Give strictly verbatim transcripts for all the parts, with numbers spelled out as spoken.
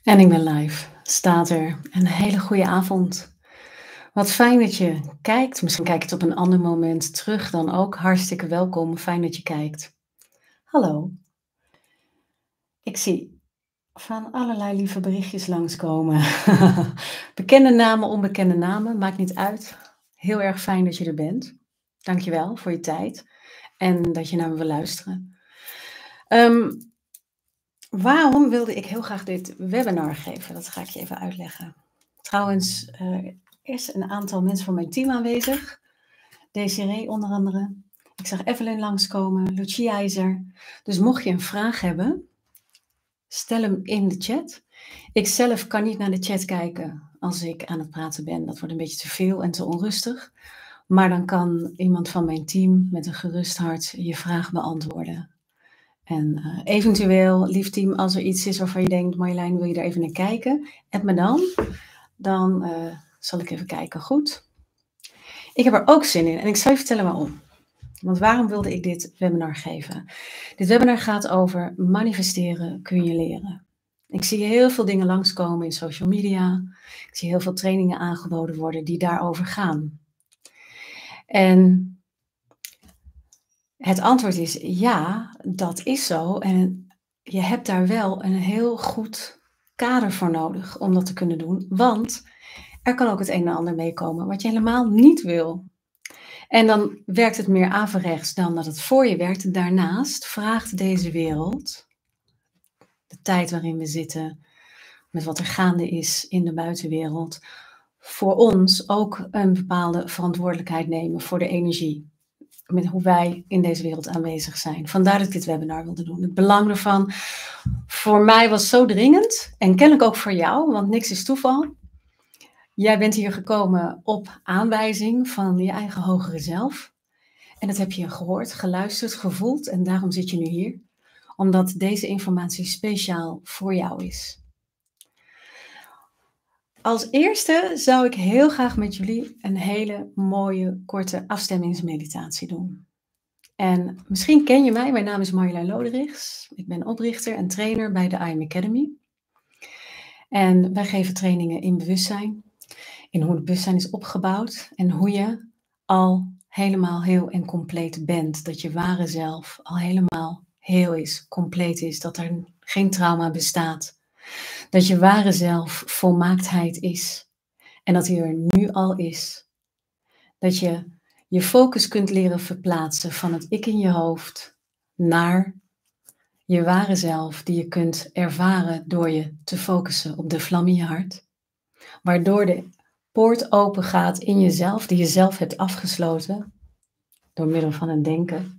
En ik ben live, staat er. Een hele goede avond. Wat fijn dat je kijkt. Misschien kijk je het op een ander moment terug dan ook. Hartstikke welkom. Fijn dat je kijkt. Hallo. Ik zie van allerlei lieve berichtjes langskomen. Bekende namen, onbekende namen, maakt niet uit. Heel erg fijn dat je er bent. Dankjewel voor je tijd en dat je naar me wil luisteren. Um, Waarom wilde ik heel graag dit webinar geven? Dat ga ik je even uitleggen. Trouwens, uh, er is een aantal mensen van mijn team aanwezig. Desiree onder andere. Ik zag Evelyn langskomen, Lucia is er. Dus mocht je een vraag hebben, stel hem in de chat. Ik zelf kan niet naar de chat kijken als ik aan het praten ben. Dat wordt een beetje te veel en te onrustig. Maar dan kan iemand van mijn team met een gerust hart je vraag beantwoorden. En uh, eventueel, lief team, als er iets is waarvan je denkt, Marjolein, wil je er even naar kijken? App me dan. Dan uh, zal ik even kijken. Goed. Ik heb er ook zin in en ik zal je vertellen waarom. Want waarom wilde ik dit webinar geven? Dit webinar gaat over manifesteren kun je leren. Ik zie heel veel dingen langskomen in social media. Ik zie heel veel trainingen aangeboden worden die daarover gaan. En het antwoord is ja, dat is zo. En je hebt daar wel een heel goed kader voor nodig om dat te kunnen doen. Want er kan ook het een en ander meekomen wat je helemaal niet wil. En dan werkt het meer averechts dan dat het voor je werkt. Daarnaast vraagt deze wereld, de tijd waarin we zitten, met wat er gaande is in de buitenwereld, voor ons ook een bepaalde verantwoordelijkheid nemen voor de energie. Met hoe wij in deze wereld aanwezig zijn. Vandaar dat ik dit webinar wilde doen. Het belang ervan voor mij was zo dringend. En kennelijk ook voor jou, want niks is toeval. Jij bent hier gekomen op aanwijzing van je eigen hogere zelf. En dat heb je gehoord, geluisterd, gevoeld. En daarom zit je nu hier. Omdat deze informatie speciaal voor jou is. Als eerste zou ik heel graag met jullie een hele mooie, korte afstemmingsmeditatie doen. En misschien ken je mij, mijn naam is Marjolein Loderichs. Ik ben oprichter en trainer bij de I A M Academy. En wij geven trainingen in bewustzijn, in hoe het bewustzijn is opgebouwd en hoe je al helemaal heel en compleet bent. Dat je ware zelf al helemaal heel is, compleet is, dat er geen trauma bestaat. Dat je ware zelf volmaaktheid is en dat die er nu al is. Dat je je focus kunt leren verplaatsen van het ik in je hoofd naar je ware zelf, die je kunt ervaren door je te focussen op de vlam in je hart. Waardoor de poort open gaat in jezelf, die je zelf hebt afgesloten, door middel van het denken,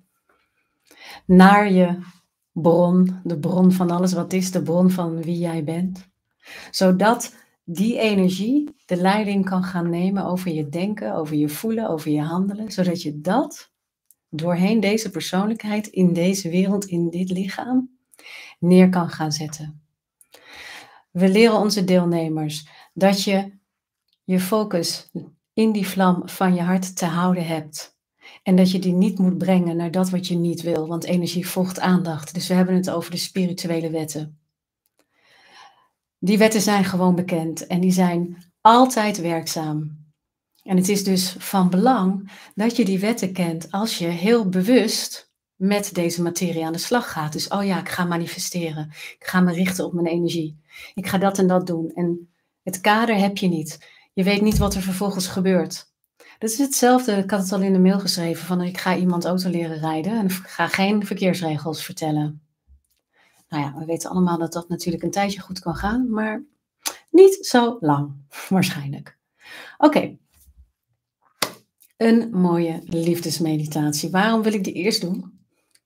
naar je bron, de bron van alles wat is, de bron van wie jij bent. Zodat die energie de leiding kan gaan nemen over je denken, over je voelen, over je handelen. Zodat je dat doorheen deze persoonlijkheid, in deze wereld, in dit lichaam, neer kan gaan zetten. We leren onze deelnemers dat je je focus in die vlam van je hart te houden hebt. En dat je die niet moet brengen naar dat wat je niet wil. Want energie volgt aandacht. Dus we hebben het over de spirituele wetten. Die wetten zijn gewoon bekend en die zijn altijd werkzaam. En het is dus van belang dat je die wetten kent als je heel bewust met deze materie aan de slag gaat. Dus, oh ja, ik ga manifesteren. Ik ga me richten op mijn energie. Ik ga dat en dat doen. En het kader heb je niet. Je weet niet wat er vervolgens gebeurt. Dat is hetzelfde, ik had het al in de mail geschreven, van ik ga iemand auto leren rijden en ik ga geen verkeersregels vertellen. Nou ja, we weten allemaal dat dat natuurlijk een tijdje goed kan gaan, maar niet zo lang, waarschijnlijk. Oké, okay. Een mooie liefdesmeditatie. Waarom wil ik die eerst doen?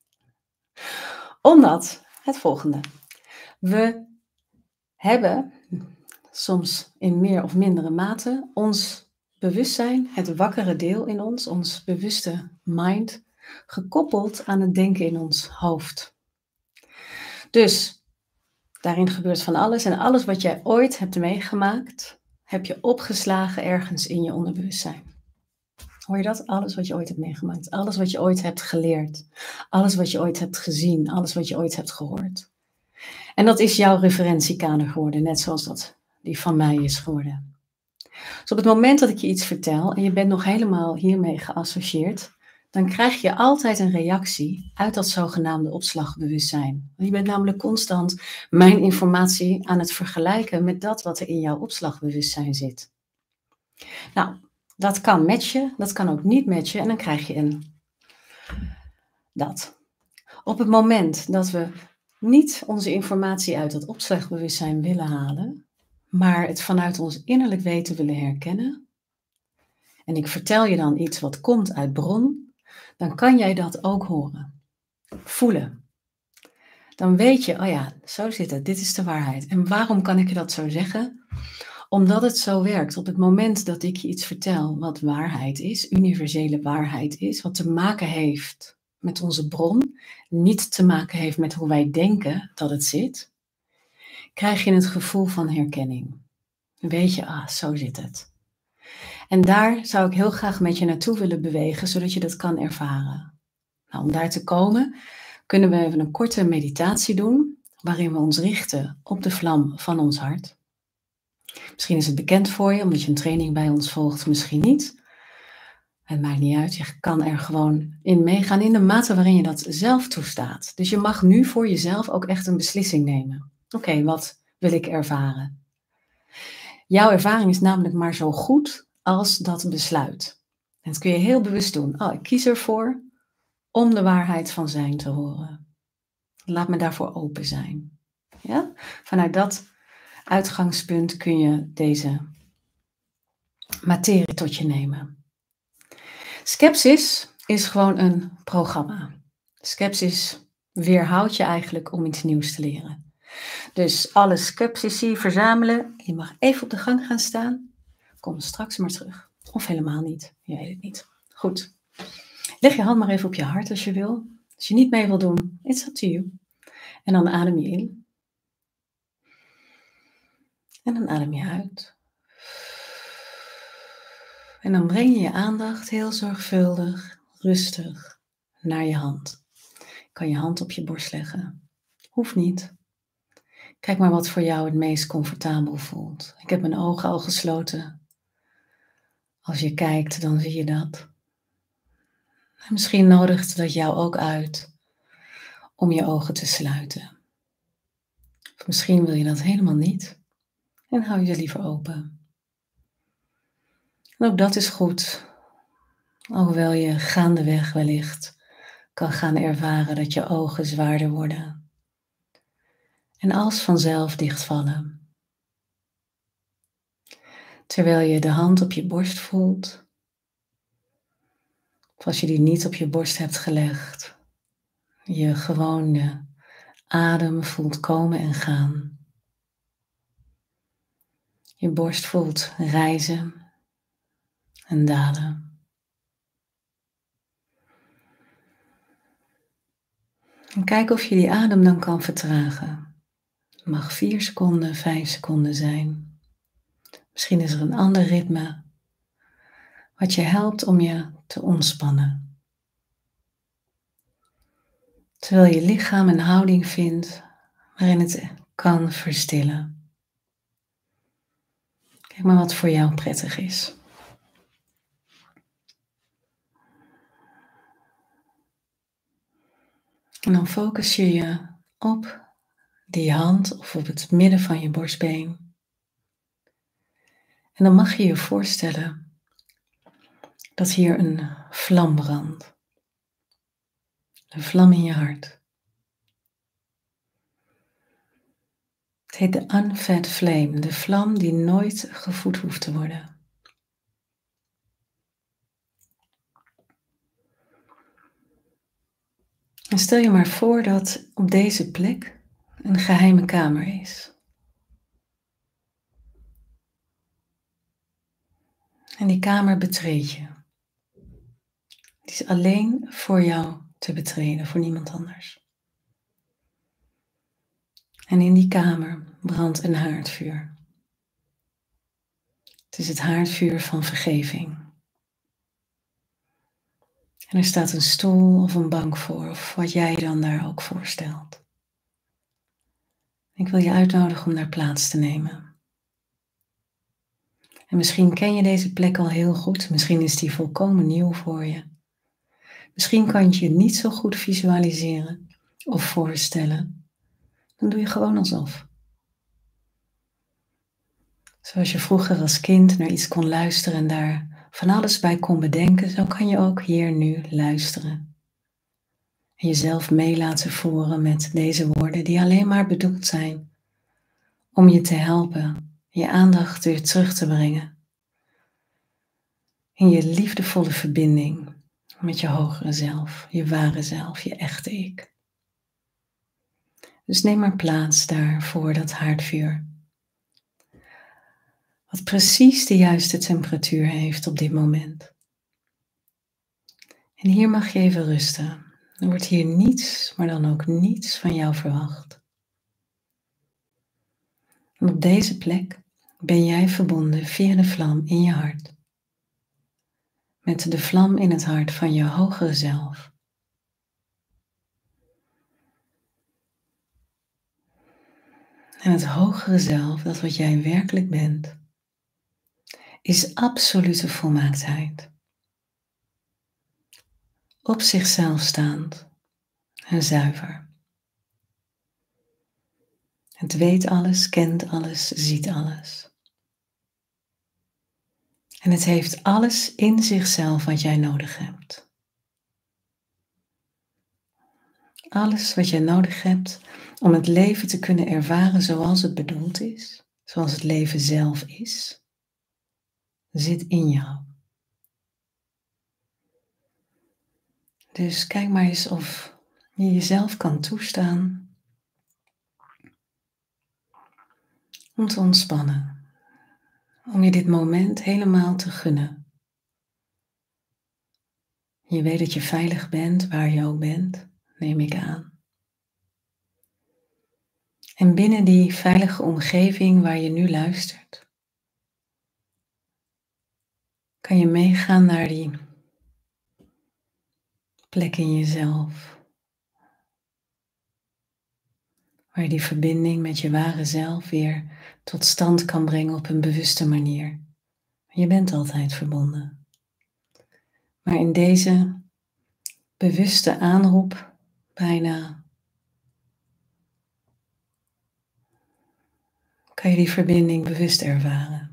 Omdat het volgende. We hebben, soms in meer of mindere mate, ons bewustzijn, het wakkere deel in ons, ons bewuste mind, gekoppeld aan het denken in ons hoofd. Dus daarin gebeurt van alles en alles wat jij ooit hebt meegemaakt, heb je opgeslagen ergens in je onderbewustzijn. Hoor je dat? Alles wat je ooit hebt meegemaakt, alles wat je ooit hebt geleerd, alles wat je ooit hebt gezien, alles wat je ooit hebt gehoord. En dat is jouw referentiekader geworden, net zoals dat die van mij is geworden. Dus op het moment dat ik je iets vertel en je bent nog helemaal hiermee geassocieerd, dan krijg je altijd een reactie uit dat zogenaamde opslagbewustzijn. Je bent namelijk constant mijn informatie aan het vergelijken met dat wat er in jouw opslagbewustzijn zit. Nou, dat kan matchen, dat kan ook niet matchen en dan krijg je een dat. Op het moment dat we niet onze informatie uit dat opslagbewustzijn willen halen, maar het vanuit ons innerlijk weten willen herkennen, en ik vertel je dan iets wat komt uit bron, dan kan jij dat ook horen, voelen. Dan weet je, oh ja, zo zit het, dit is de waarheid. En waarom kan ik je dat zo zeggen? Omdat het zo werkt. Op het moment dat ik je iets vertel wat waarheid is, universele waarheid is, wat te maken heeft met onze bron, niet te maken heeft met hoe wij denken dat het zit, krijg je het gevoel van herkenning. Dan weet je, ah, zo zit het. En daar zou ik heel graag met je naartoe willen bewegen, zodat je dat kan ervaren. Nou, om daar te komen, kunnen we even een korte meditatie doen, waarin we ons richten op de vlam van ons hart. Misschien is het bekend voor je, omdat je een training bij ons volgt, misschien niet. Het maakt niet uit, je kan er gewoon in meegaan in de mate waarin je dat zelf toestaat. Dus je mag nu voor jezelf ook echt een beslissing nemen. Oké, okay, wat wil ik ervaren? Jouw ervaring is namelijk maar zo goed als dat besluit. En dat kun je heel bewust doen. Oh, ik kies ervoor om de waarheid van zijn te horen. Laat me daarvoor open zijn. Ja? Vanuit dat uitgangspunt kun je deze materie tot je nemen. Skepsis is gewoon een programma. Skepsis weerhoudt je eigenlijk om iets nieuws te leren. Dus alle skeptici verzamelen. Je mag even op de gang gaan staan. Kom straks maar terug. Of helemaal niet. Je weet het niet. Goed. Leg je hand maar even op je hart als je wil. Als je niet mee wil doen, it's up to you. En dan adem je in. En dan adem je uit. En dan breng je je aandacht heel zorgvuldig, rustig naar je hand. Je kan je hand op je borst leggen. Hoeft niet. Kijk maar wat voor jou het meest comfortabel voelt. Ik heb mijn ogen al gesloten. Als je kijkt, dan zie je dat. En misschien nodigt dat jou ook uit om je ogen te sluiten. Of misschien wil je dat helemaal niet en hou je ze liever open. En ook dat is goed, alhoewel je gaandeweg wellicht kan gaan ervaren dat je ogen zwaarder worden en als vanzelf dichtvallen. Terwijl je de hand op je borst voelt, of als je die niet op je borst hebt gelegd, je gewoon de adem voelt komen en gaan. Je borst voelt rijzen en dalen. En kijk of je die adem dan kan vertragen. Het mag vier seconden, vijf seconden zijn. Misschien is er een ander ritme wat je helpt om je te ontspannen. Terwijl je lichaam een houding vindt waarin het kan verstillen. Kijk maar wat voor jou prettig is. En dan focus je je op die hand of op het midden van je borstbeen. En dan mag je je voorstellen dat hier een vlam brandt. Een vlam in je hart. Het heet de unfed flame, de vlam die nooit gevoed hoeft te worden. En stel je maar voor dat op deze plek een geheime kamer is. En die kamer betreed je. Die is alleen voor jou te betreden, voor niemand anders. En in die kamer brandt een haardvuur. Het is het haardvuur van vergeving. En er staat een stoel of een bank voor, of wat jij dan daar ook voorstelt. Ik wil je uitnodigen om daar plaats te nemen. En misschien ken je deze plek al heel goed, misschien is die volkomen nieuw voor je. Misschien kan je het niet zo goed visualiseren of voorstellen. Dan doe je gewoon alsof. Zoals je vroeger als kind naar iets kon luisteren en daar van alles bij kon bedenken, zo kan je ook hier nu luisteren. En jezelf mee laten voeren met deze woorden die alleen maar bedoeld zijn om je te helpen, je aandacht weer terug te brengen in je liefdevolle verbinding met je hogere zelf, je ware zelf, je echte ik. Dus neem maar plaats daar voor dat haardvuur, wat precies de juiste temperatuur heeft op dit moment. En hier mag je even rusten. Er wordt hier niets, maar dan ook niets van jou verwacht. En op deze plek ben jij verbonden via de vlam in je hart. Met de vlam in het hart van je hogere zelf. En het hogere zelf, dat wat jij werkelijk bent, is absolute volmaaktheid. Op zichzelf staand en zuiver. Het weet alles, kent alles, ziet alles. En het heeft alles in zichzelf wat jij nodig hebt. Alles wat jij nodig hebt om het leven te kunnen ervaren zoals het bedoeld is, zoals het leven zelf is, zit in jou. Dus kijk maar eens of je jezelf kan toestaan om te ontspannen, om je dit moment helemaal te gunnen. Je weet dat je veilig bent waar je ook bent, neem ik aan. En binnen die veilige omgeving waar je nu luistert, kan je meegaan naar die plek in jezelf, waar je die verbinding met je ware zelf weer tot stand kan brengen op een bewuste manier. Je bent altijd verbonden. Maar in deze bewuste aanroep bijna kan je die verbinding bewust ervaren.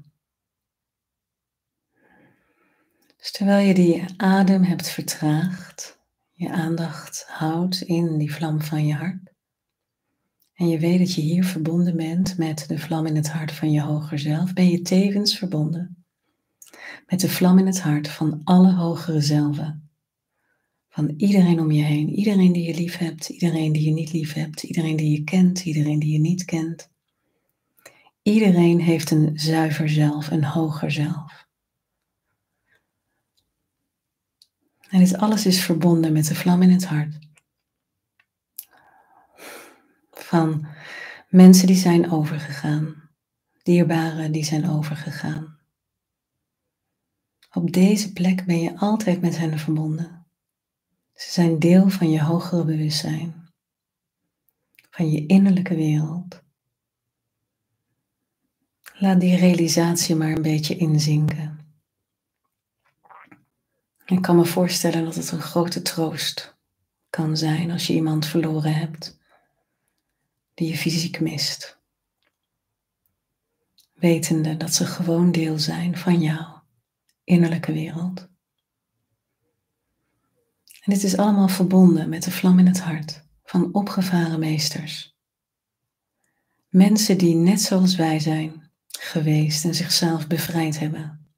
Dus terwijl je die adem hebt vertraagd, je aandacht houdt in die vlam van je hart. En je weet dat je hier verbonden bent met de vlam in het hart van je hoger zelf, ben je tevens verbonden met de vlam in het hart van alle hogere zelven. Van iedereen om je heen, iedereen die je lief hebt, iedereen die je niet lief hebt, iedereen die je kent, iedereen die je niet kent. Iedereen heeft een zuiver zelf, een hoger zelf. En dit alles is verbonden met de vlam in het hart. Van mensen die zijn overgegaan, dierbaren die zijn overgegaan. Op deze plek ben je altijd met hen verbonden. Ze zijn deel van je hogere bewustzijn, van je innerlijke wereld. Laat die realisatie maar een beetje inzinken. Ik kan me voorstellen dat het een grote troost kan zijn als je iemand verloren hebt die je fysiek mist. Wetende dat ze gewoon deel zijn van jouw innerlijke wereld. En dit is allemaal verbonden met de vlam in het hart van opgevaren meesters. Mensen die net zoals wij zijn geweest en zichzelf bevrijd hebben.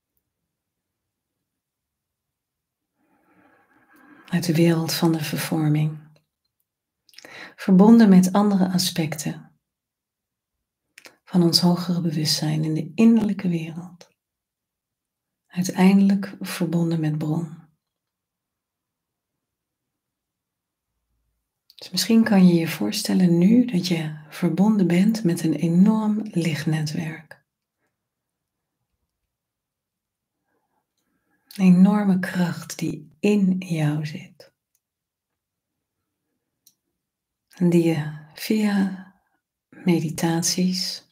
Uit de wereld van de vervorming. Verbonden met andere aspecten van ons hogere bewustzijn in de innerlijke wereld. Uiteindelijk verbonden met bron. Dus misschien kan je je voorstellen nu dat je verbonden bent met een enorm lichtnetwerk. Een enorme kracht die in jou zit. En die je via meditaties.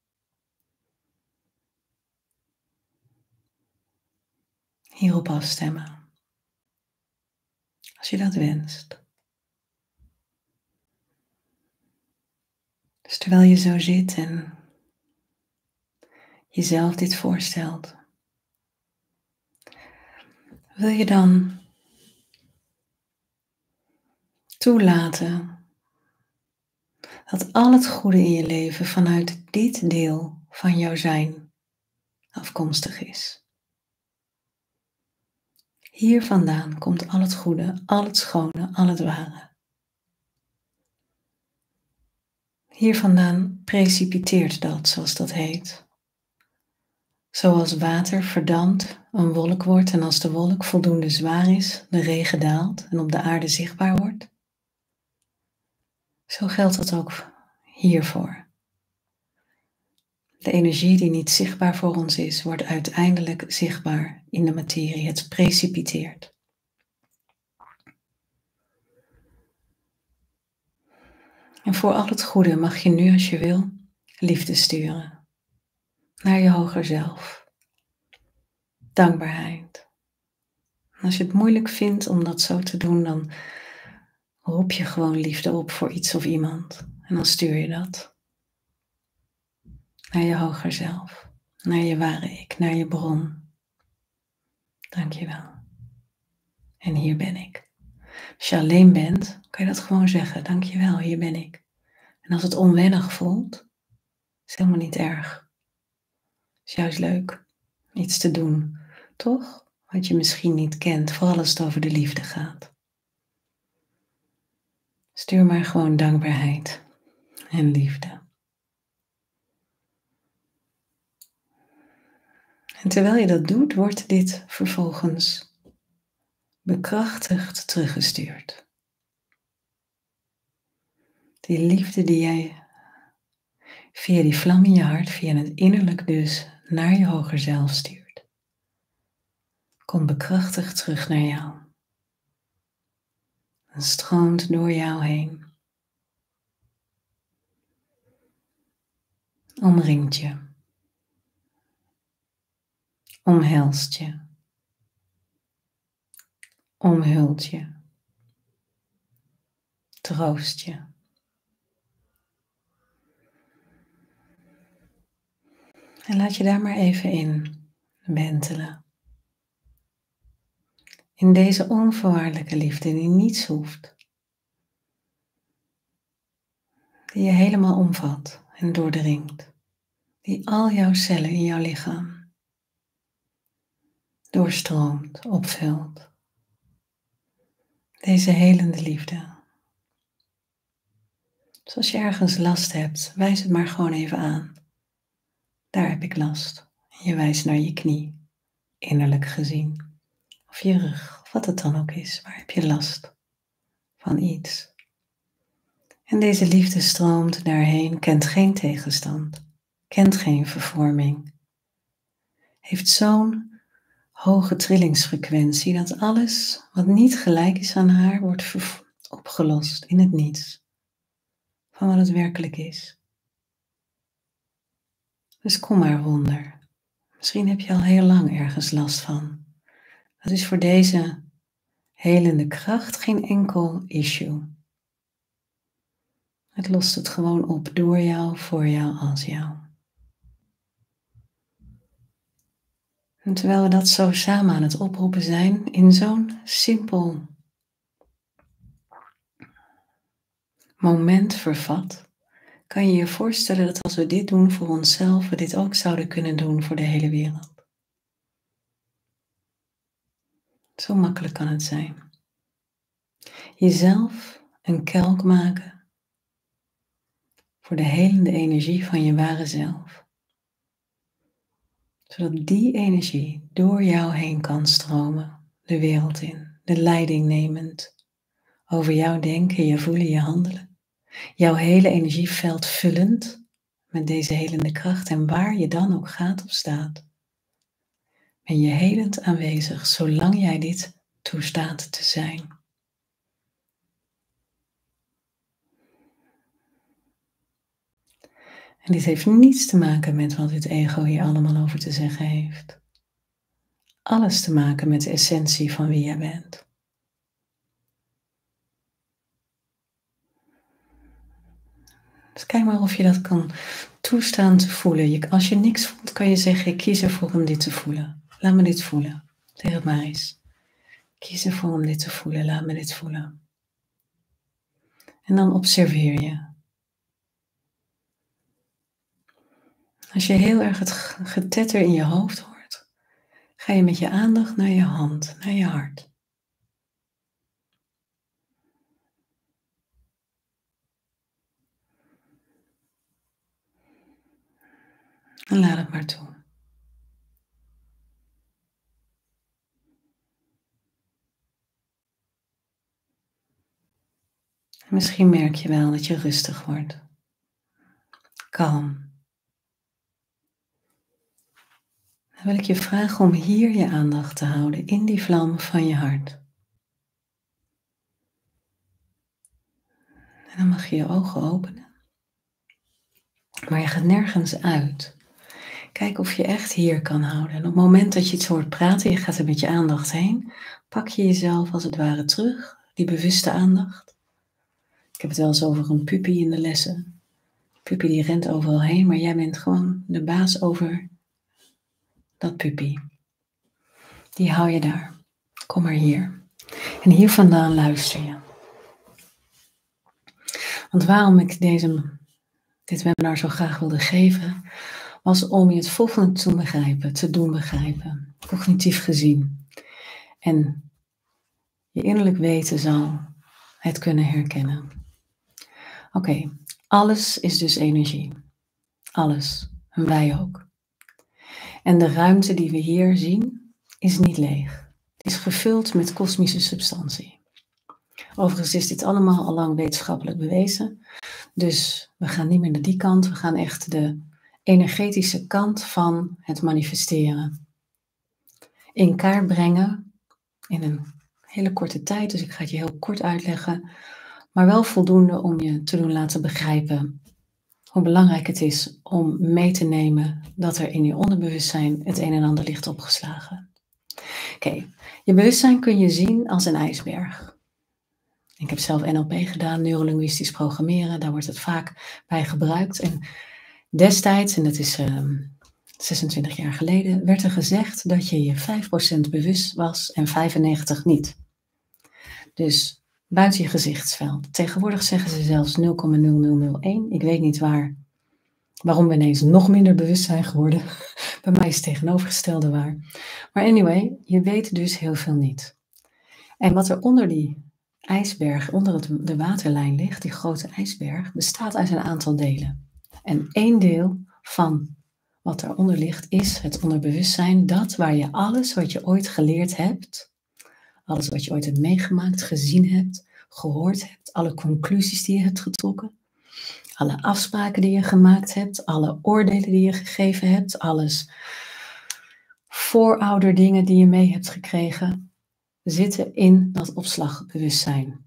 Hierop afstemmen, als je dat wenst. Dus terwijl je zo zit en jezelf dit voorstelt, wil je dan toelaten dat al het goede in je leven vanuit dit deel van jouw zijn afkomstig is. Hier vandaan komt al het goede, al het schone, al het ware. Hier vandaan precipiteert dat, zoals dat heet. Zoals water verdampt, een wolk wordt en als de wolk voldoende zwaar is, de regen daalt en op de aarde zichtbaar wordt. Zo geldt dat ook hiervoor. De energie die niet zichtbaar voor ons is, wordt uiteindelijk zichtbaar in de materie. Het precipiteert. En voor al het goede mag je nu, als je wil, liefde sturen. Naar je hoger zelf. Dankbaarheid. En als je het moeilijk vindt om dat zo te doen, dan roep je gewoon liefde op voor iets of iemand. En dan stuur je dat. Naar je hoger zelf. Naar je ware ik. Naar je bron. Dank je wel. En hier ben ik. Als je alleen bent, kan je dat gewoon zeggen. Dank je wel, hier ben ik. En als het onwennig voelt, is het helemaal niet erg. Het is juist leuk iets te doen, toch? Wat je misschien niet kent, vooral als het over de liefde gaat. Stuur maar gewoon dankbaarheid en liefde. En terwijl je dat doet, wordt dit vervolgens bekrachtigd teruggestuurd. Die liefde die jij via die vlam in je hart, via het innerlijk dus, naar je hoger zelf stuurt, komt bekrachtigd terug naar jou. En stroomt door jou heen. Omringt je. Omhelst je. Omhult je. Troost je. En laat je daar maar even in wentelen. In deze onvoorwaardelijke liefde die niets hoeft. Die je helemaal omvat en doordringt. Die al jouw cellen in jouw lichaam doorstroomt, opvult. Deze helende liefde. Dus als je ergens last hebt, wijs het maar gewoon even aan. Daar heb ik last. Je wijst naar je knie, innerlijk gezien. Of je rug, of wat het dan ook is. Waar heb je last van iets? En deze liefde stroomt daarheen, kent geen tegenstand, kent geen vervorming. Heeft zo'n hoge trillingsfrequentie dat alles wat niet gelijk is aan haar wordt opgelost in het niets. Van wat het werkelijk is. Dus kom maar wonder. Misschien heb je al heel lang ergens last van. Dat is voor deze helende kracht geen enkel issue. Het lost het gewoon op door jou, voor jou, als jou. En terwijl we dat zo samen aan het oproepen zijn, in zo'n simpel moment vervat, kan je je voorstellen dat als we dit doen voor onszelf, we dit ook zouden kunnen doen voor de hele wereld. Zo makkelijk kan het zijn. Jezelf een kelk maken voor de helende energie van je ware zelf. Zodat die energie door jou heen kan stromen, de wereld in, de leiding nemend over jouw denken, je voelen, je handelen. Jouw hele energieveld vullend met deze helende kracht en waar je dan ook gaat of staat. Ben je helend aanwezig zolang jij dit toestaat te zijn. En dit heeft niets te maken met wat het ego hier allemaal over te zeggen heeft. Alles te maken met de essentie van wie jij bent. Dus kijk maar of je dat kan toestaan te voelen. Je, als je niks voelt, kan je zeggen, ik kies ervoor om dit te voelen. Laat me dit voelen. Zeg het maar eens. Kies ervoor om dit te voelen. Laat me dit voelen. En dan observeer je. Als je heel erg het getetter in je hoofd hoort, ga je met je aandacht naar je hand, naar je hart. En laat het maar toe. En misschien merk je wel dat je rustig wordt. Kalm. Dan wil ik je vragen om hier je aandacht te houden in die vlam van je hart. En dan mag je je ogen openen. Maar je gaat nergens uit. Kijk of je echt hier kan houden. En op het moment dat je iets hoort praten, je gaat er met je aandacht heen, pak je jezelf als het ware terug, die bewuste aandacht. Ik heb het wel eens over een puppy in de lessen. Puppy die rent overal heen, maar jij bent gewoon de baas over dat puppy. Die hou je daar. Kom maar hier. En hier vandaan luister je. Want waarom ik deze, dit webinar zo graag wilde geven, was om je het volgende te begrijpen, te doen begrijpen. Cognitief gezien. En je innerlijk weten zal het kunnen herkennen. Oké, okay, alles is dus energie. Alles. En wij ook. En de ruimte die we hier zien is niet leeg. Het is gevuld met kosmische substantie. Overigens is dit allemaal al lang wetenschappelijk bewezen. Dus we gaan niet meer naar die kant. We gaan echt de energetische kant van het manifesteren in kaart brengen in een hele korte tijd. Dus ik ga het je heel kort uitleggen. Maar wel voldoende om je te doen laten begrijpen hoe belangrijk het is om mee te nemen dat er in je onderbewustzijn het een en ander ligt opgeslagen. Oké, okay. Je bewustzijn kun je zien als een ijsberg. Ik heb zelf N L P gedaan, neurolinguistisch programmeren, daar wordt het vaak bij gebruikt. En destijds, en dat is uh, zesentwintig jaar geleden, werd er gezegd dat je je vijf procent bewust was en vijfennegentig procent niet. Dus buiten je gezichtsveld. Tegenwoordig zeggen ze zelfs nul komma nul nul nul één. Ik weet niet waar, waarom we ineens nog minder bewust zijn geworden. Bij mij is het tegenovergestelde waar. Maar anyway, je weet dus heel veel niet. En wat er onder die ijsberg, onder het, de waterlijn ligt, die grote ijsberg, bestaat uit een aantal delen. En één deel van wat daaronder ligt is het onderbewustzijn, dat waar je alles wat je ooit geleerd hebt, alles wat je ooit hebt meegemaakt, gezien hebt, gehoord hebt, alle conclusies die je hebt getrokken, alle afspraken die je gemaakt hebt, alle oordelen die je gegeven hebt, alles voorouderdingen die je mee hebt gekregen, zitten in dat opslagbewustzijn.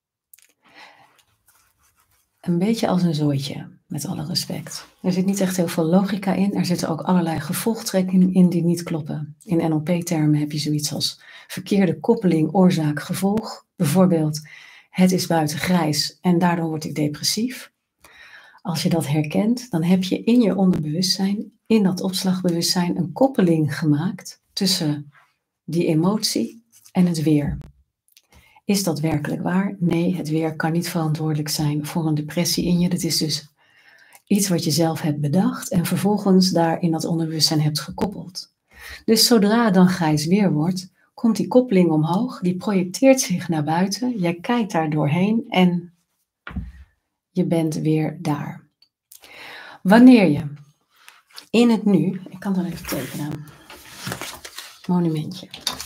Een beetje als een zooitje, met alle respect. Er zit niet echt heel veel logica in. Er zitten ook allerlei gevolgtrekkingen in die niet kloppen. In N L P-termen heb je zoiets als verkeerde koppeling, oorzaak, gevolg. Bijvoorbeeld, het is buiten grijs en daardoor word ik depressief. Als je dat herkent, dan heb je in je onderbewustzijn, in dat opslagbewustzijn, een koppeling gemaakt tussen die emotie en het weer. Is dat werkelijk waar? Nee, het weer kan niet verantwoordelijk zijn voor een depressie in je. Dat is dus iets wat je zelf hebt bedacht en vervolgens daar in dat onderbewustzijn hebt gekoppeld. Dus zodra het dan grijs weer wordt, komt die koppeling omhoog, die projecteert zich naar buiten. Jij kijkt daar doorheen en je bent weer daar. Wanneer je in het nu, ik kan dat even tekenen, monumentje.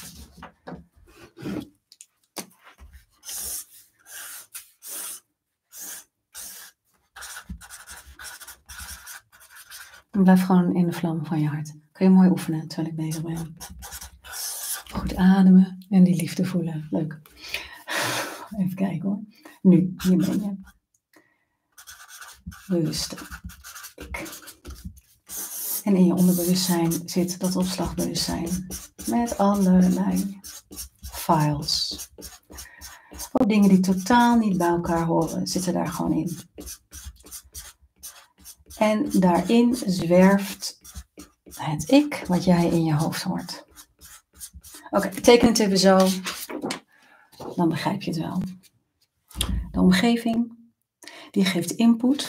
Blijf gewoon in de vlam van je hart. Kun je mooi oefenen terwijl ik bezig ben. Goed ademen en die liefde voelen. Leuk. Even kijken hoor. Nu, hier ben je. Bewust. Ik. En in je onderbewustzijn zit dat opslagbewustzijn met allerlei files. Ook dingen die totaal niet bij elkaar horen, zitten daar gewoon in. En daarin zwerft het ik wat jij in je hoofd hoort. Oké, okay, teken het even zo, dan begrijp je het wel. De omgeving, die geeft input.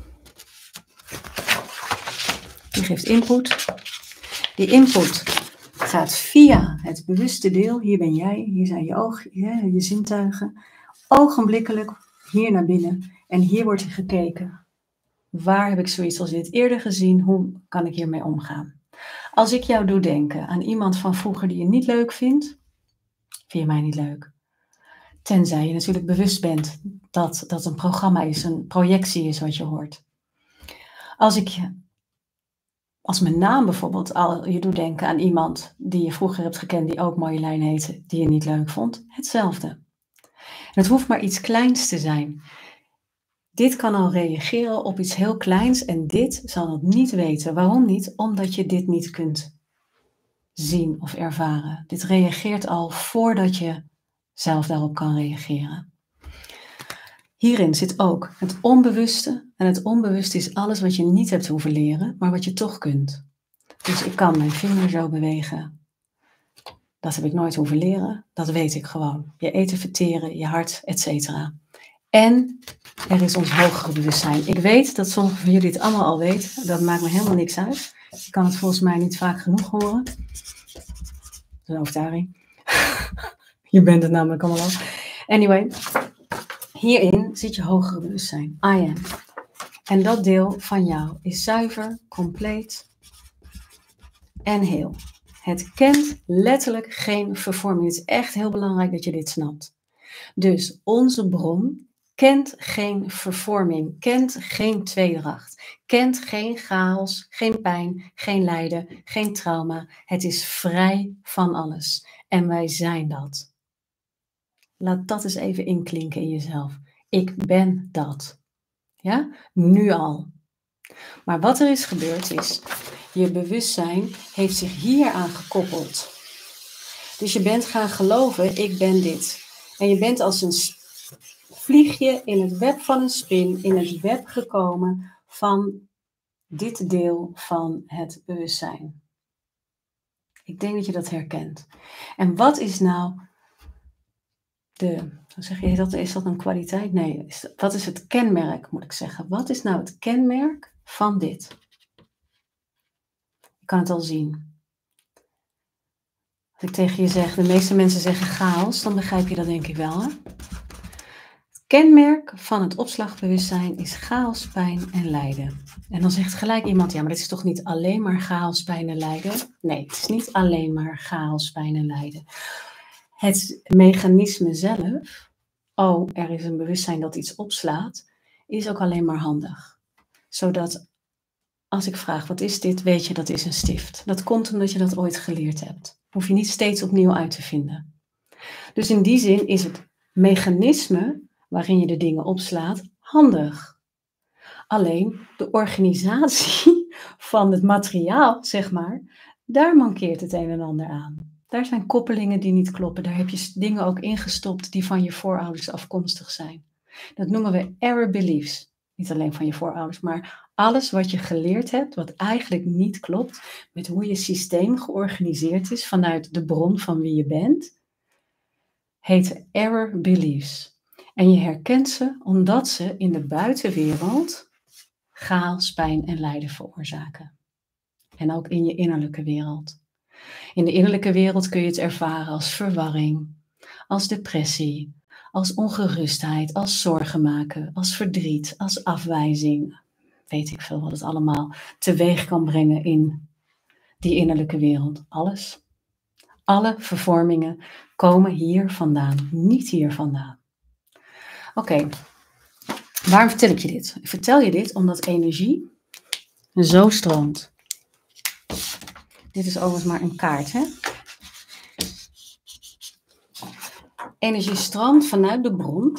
Die geeft input. Die input gaat via het bewuste deel. Hier ben jij, hier zijn je ogen, je zintuigen. Ogenblikkelijk hier naar binnen. En hier wordt er gekeken. Waar heb ik zoiets als dit eerder gezien? Hoe kan ik hiermee omgaan? Als ik jou doe denken aan iemand van vroeger die je niet leuk vindt, vind je mij niet leuk. Tenzij je natuurlijk bewust bent dat dat een programma is, een projectie is wat je hoort. Als ik je, als mijn naam bijvoorbeeld, al je doet denken aan iemand die je vroeger hebt gekend, die ook Marjolein heette, die je niet leuk vond, hetzelfde. En het hoeft maar iets kleins te zijn. Dit kan al reageren op iets heel kleins en dit zal het niet weten. Waarom niet? Omdat je dit niet kunt zien of ervaren. Dit reageert al voordat je zelf daarop kan reageren. Hierin zit ook het onbewuste. En het onbewuste is alles wat je niet hebt hoeven leren, maar wat je toch kunt. Dus ik kan mijn vinger zo bewegen. Dat heb ik nooit hoeven leren. Dat weet ik gewoon. Je eten, verteren, je hart, et cetera. En er is ons hogere bewustzijn. Ik weet dat sommigen van jullie het allemaal al weten. Dat maakt me helemaal niks uit. Je kan het volgens mij niet vaak genoeg horen. Dat is een overtuiging. Je bent het namelijk allemaal al. Anyway, hierin zit je hogere bewustzijn. I am. En dat deel van jou is zuiver, compleet en heel. Het kent letterlijk geen vervorming. Het is echt heel belangrijk dat je dit snapt. Dus onze bron kent geen vervorming, kent geen tweedracht, kent geen chaos, geen pijn, geen lijden, geen trauma. Het is vrij van alles. En wij zijn dat. Laat dat eens even inklinken in jezelf. Ik ben dat. Ja, nu al. Maar wat er is gebeurd is, je bewustzijn heeft zich hier aan gekoppeld. Dus je bent gaan geloven, ik ben dit. En je bent als een vliegje in het web van een spin, in het web gekomen van dit deel van het bewustzijn. Ik denk dat je dat herkent. En wat is nou de, hoe zeg je dat, is dat een kwaliteit? Nee, is dat, wat is het kenmerk, moet ik zeggen. Wat is nou het kenmerk van dit? Je kan het al zien. Als ik tegen je zeg, de meeste mensen zeggen chaos, dan begrijp je dat denk ik wel. Hè? Het kenmerk van het opslagbewustzijn is chaos, pijn en lijden. En dan zegt gelijk iemand, ja, maar dit is toch niet alleen maar chaos, pijn en lijden? Nee, het is niet alleen maar chaos, pijn en lijden. Het mechanisme zelf, oh, er is een bewustzijn dat iets opslaat, is ook alleen maar handig. Zodat als ik vraag, wat is dit, weet je dat is een stift. Dat komt omdat je dat ooit geleerd hebt. Hoef je niet steeds opnieuw uit te vinden. Dus in die zin is het mechanisme waarin je de dingen opslaat handig. Alleen de organisatie van het materiaal, zeg maar, daar mankeert het een en ander aan. Daar zijn koppelingen die niet kloppen. Daar heb je dingen ook ingestopt die van je voorouders afkomstig zijn. Dat noemen we error beliefs. Niet alleen van je voorouders, maar alles wat je geleerd hebt, wat eigenlijk niet klopt met hoe je systeem georganiseerd is vanuit de bron van wie je bent, heet error beliefs. En je herkent ze omdat ze in de buitenwereld chaos, pijn en lijden veroorzaken. En ook in je innerlijke wereld. In de innerlijke wereld kun je het ervaren als verwarring, als depressie, als ongerustheid, als zorgen maken, als verdriet, als afwijzing. Weet ik veel wat het allemaal teweeg kan brengen in die innerlijke wereld. Alles. Alle vervormingen komen hier vandaan, niet hier vandaan. Oké, okay. Waarom vertel ik je dit? Ik vertel je dit omdat energie zo stroomt. Dit is overigens maar een kaart, hè? Energie stroomt vanuit de bron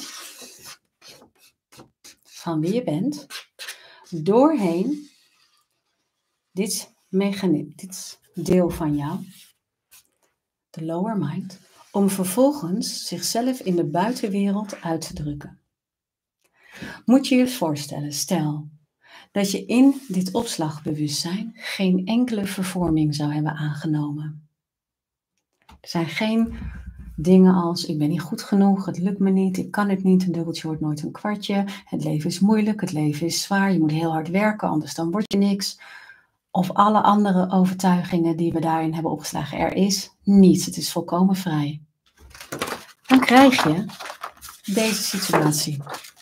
van wie je bent, doorheen dit mechanisme, dit deel van jou, de lower mind, om vervolgens zichzelf in de buitenwereld uit te drukken. Moet je je voorstellen, stel dat je in dit opslagbewustzijn geen enkele vervorming zou hebben aangenomen. Er zijn geen dingen als, ik ben niet goed genoeg, het lukt me niet, ik kan het niet, een dubbeltje wordt nooit een kwartje, het leven is moeilijk, het leven is zwaar, je moet heel hard werken, anders dan word je niks. Of alle andere overtuigingen die we daarin hebben opgeslagen. Er is niets, het is volkomen vrij. Dan krijg je deze situatie.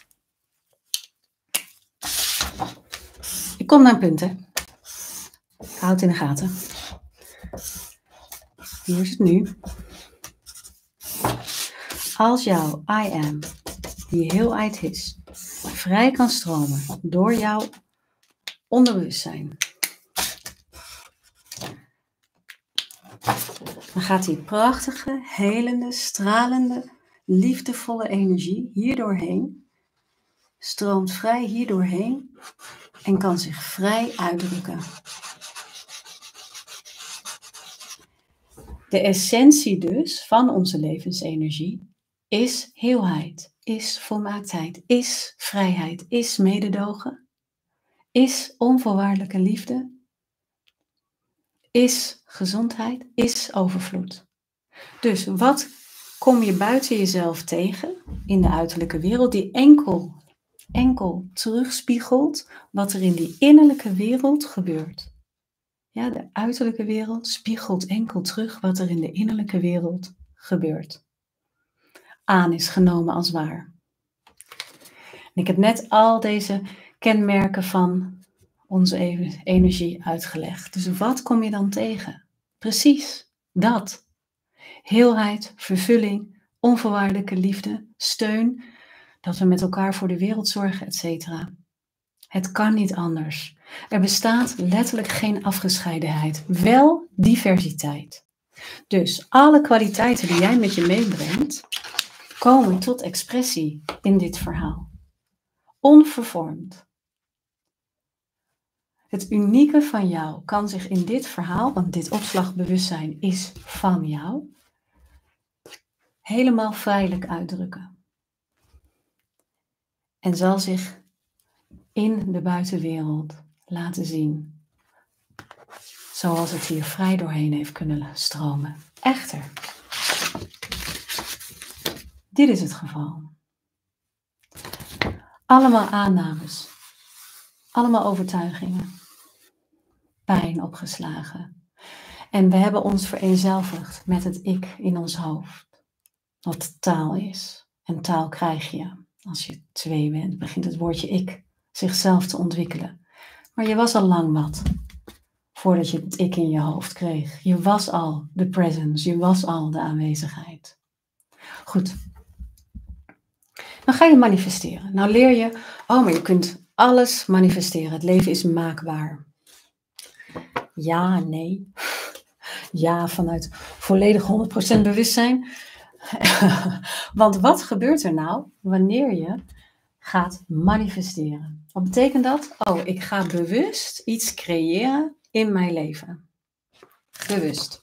Ik kom naar een punt, hè. Houd het in de gaten. Hier is het nu. Als jouw I am, die heelheid is, vrij kan stromen door jouw onderbewustzijn, dan gaat die prachtige, helende, stralende, liefdevolle energie hierdoorheen, stroomt vrij hierdoorheen en kan zich vrij uitdrukken. De essentie dus van onze levensenergie is heelheid, is volmaaktheid, is vrijheid, is mededogen, is onvoorwaardelijke liefde, is gezondheid, is overvloed. Dus wat kom je buiten jezelf tegen in de uiterlijke wereld die enkel, enkel terugspiegelt wat er in die innerlijke wereld gebeurt? Ja, de uiterlijke wereld spiegelt enkel terug wat er in de innerlijke wereld gebeurt. Aan is genomen als waar. En ik heb net al deze kenmerken van onze energie uitgelegd. Dus wat kom je dan tegen? Precies dat. Heelheid, vervulling, onvoorwaardelijke liefde, steun, dat we met elkaar voor de wereld zorgen, et cetera. Het kan niet anders. Er bestaat letterlijk geen afgescheidenheid, wel diversiteit. Dus alle kwaliteiten die jij met je meebrengt, komen tot expressie in dit verhaal. Onvervormd. Het unieke van jou kan zich in dit verhaal, want dit opslagbewustzijn is van jou, helemaal vrijelijk uitdrukken. En zal zich in de buitenwereld laten zien, zoals het hier vrij doorheen heeft kunnen stromen. Echter, dit is het geval. Allemaal aannames, allemaal overtuigingen, pijn opgeslagen. En we hebben ons vereenzelvigd met het ik in ons hoofd, wat taal is. En taal krijg je. Als je twee bent, begint het woordje ik zichzelf te ontwikkelen. Maar je was al lang wat, voordat je het ik in je hoofd kreeg. Je was al de presence, je was al de aanwezigheid. Goed. Dan ga je manifesteren. Nou leer je, oh, maar je kunt alles manifesteren. Het leven is maakbaar. Ja, nee. Ja, vanuit volledig honderd procent bewustzijn. Want wat gebeurt er nou wanneer je gaat manifesteren? Wat betekent dat? Oh, ik ga bewust iets creëren in mijn leven. Bewust.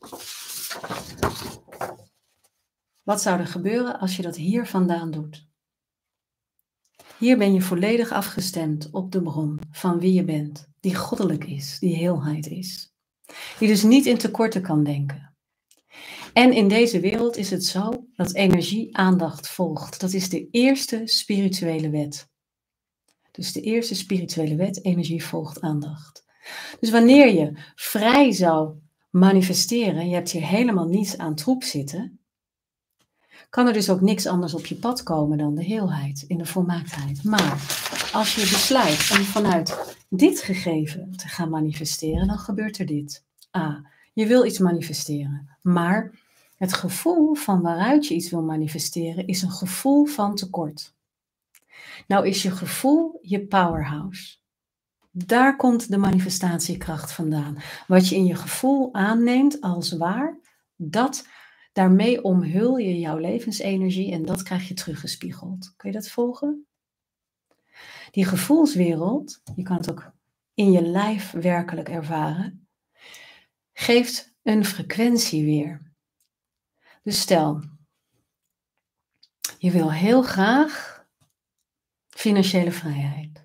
Wat zou er gebeuren als je dat hier vandaan doet? Hier ben je volledig afgestemd op de bron van wie je bent, die goddelijk is, die heelheid is. Die dus niet in tekorten kan denken. En in deze wereld is het zo dat energie aandacht volgt. Dat is de eerste spirituele wet. Dus de eerste spirituele wet, energie volgt aandacht. Dus wanneer je vrij zou manifesteren, je hebt hier helemaal niets aan troep zitten, kan er dus ook niks anders op je pad komen dan de heelheid in de volmaaktheid. Maar als je besluit om vanuit dit gegeven te gaan manifesteren, dan gebeurt er dit. A, je wil iets manifesteren, maar het gevoel van waaruit je iets wil manifesteren is een gevoel van tekort. Nou is je gevoel je powerhouse. Daar komt de manifestatiekracht vandaan. Wat je in je gevoel aanneemt als waar, dat, daarmee omhul je jouw levensenergie en dat krijg je teruggespiegeld. Kun je dat volgen? Die gevoelswereld, je kan het ook in je lijf werkelijk ervaren, geeft een frequentie weer. Dus stel, je wil heel graag financiële vrijheid.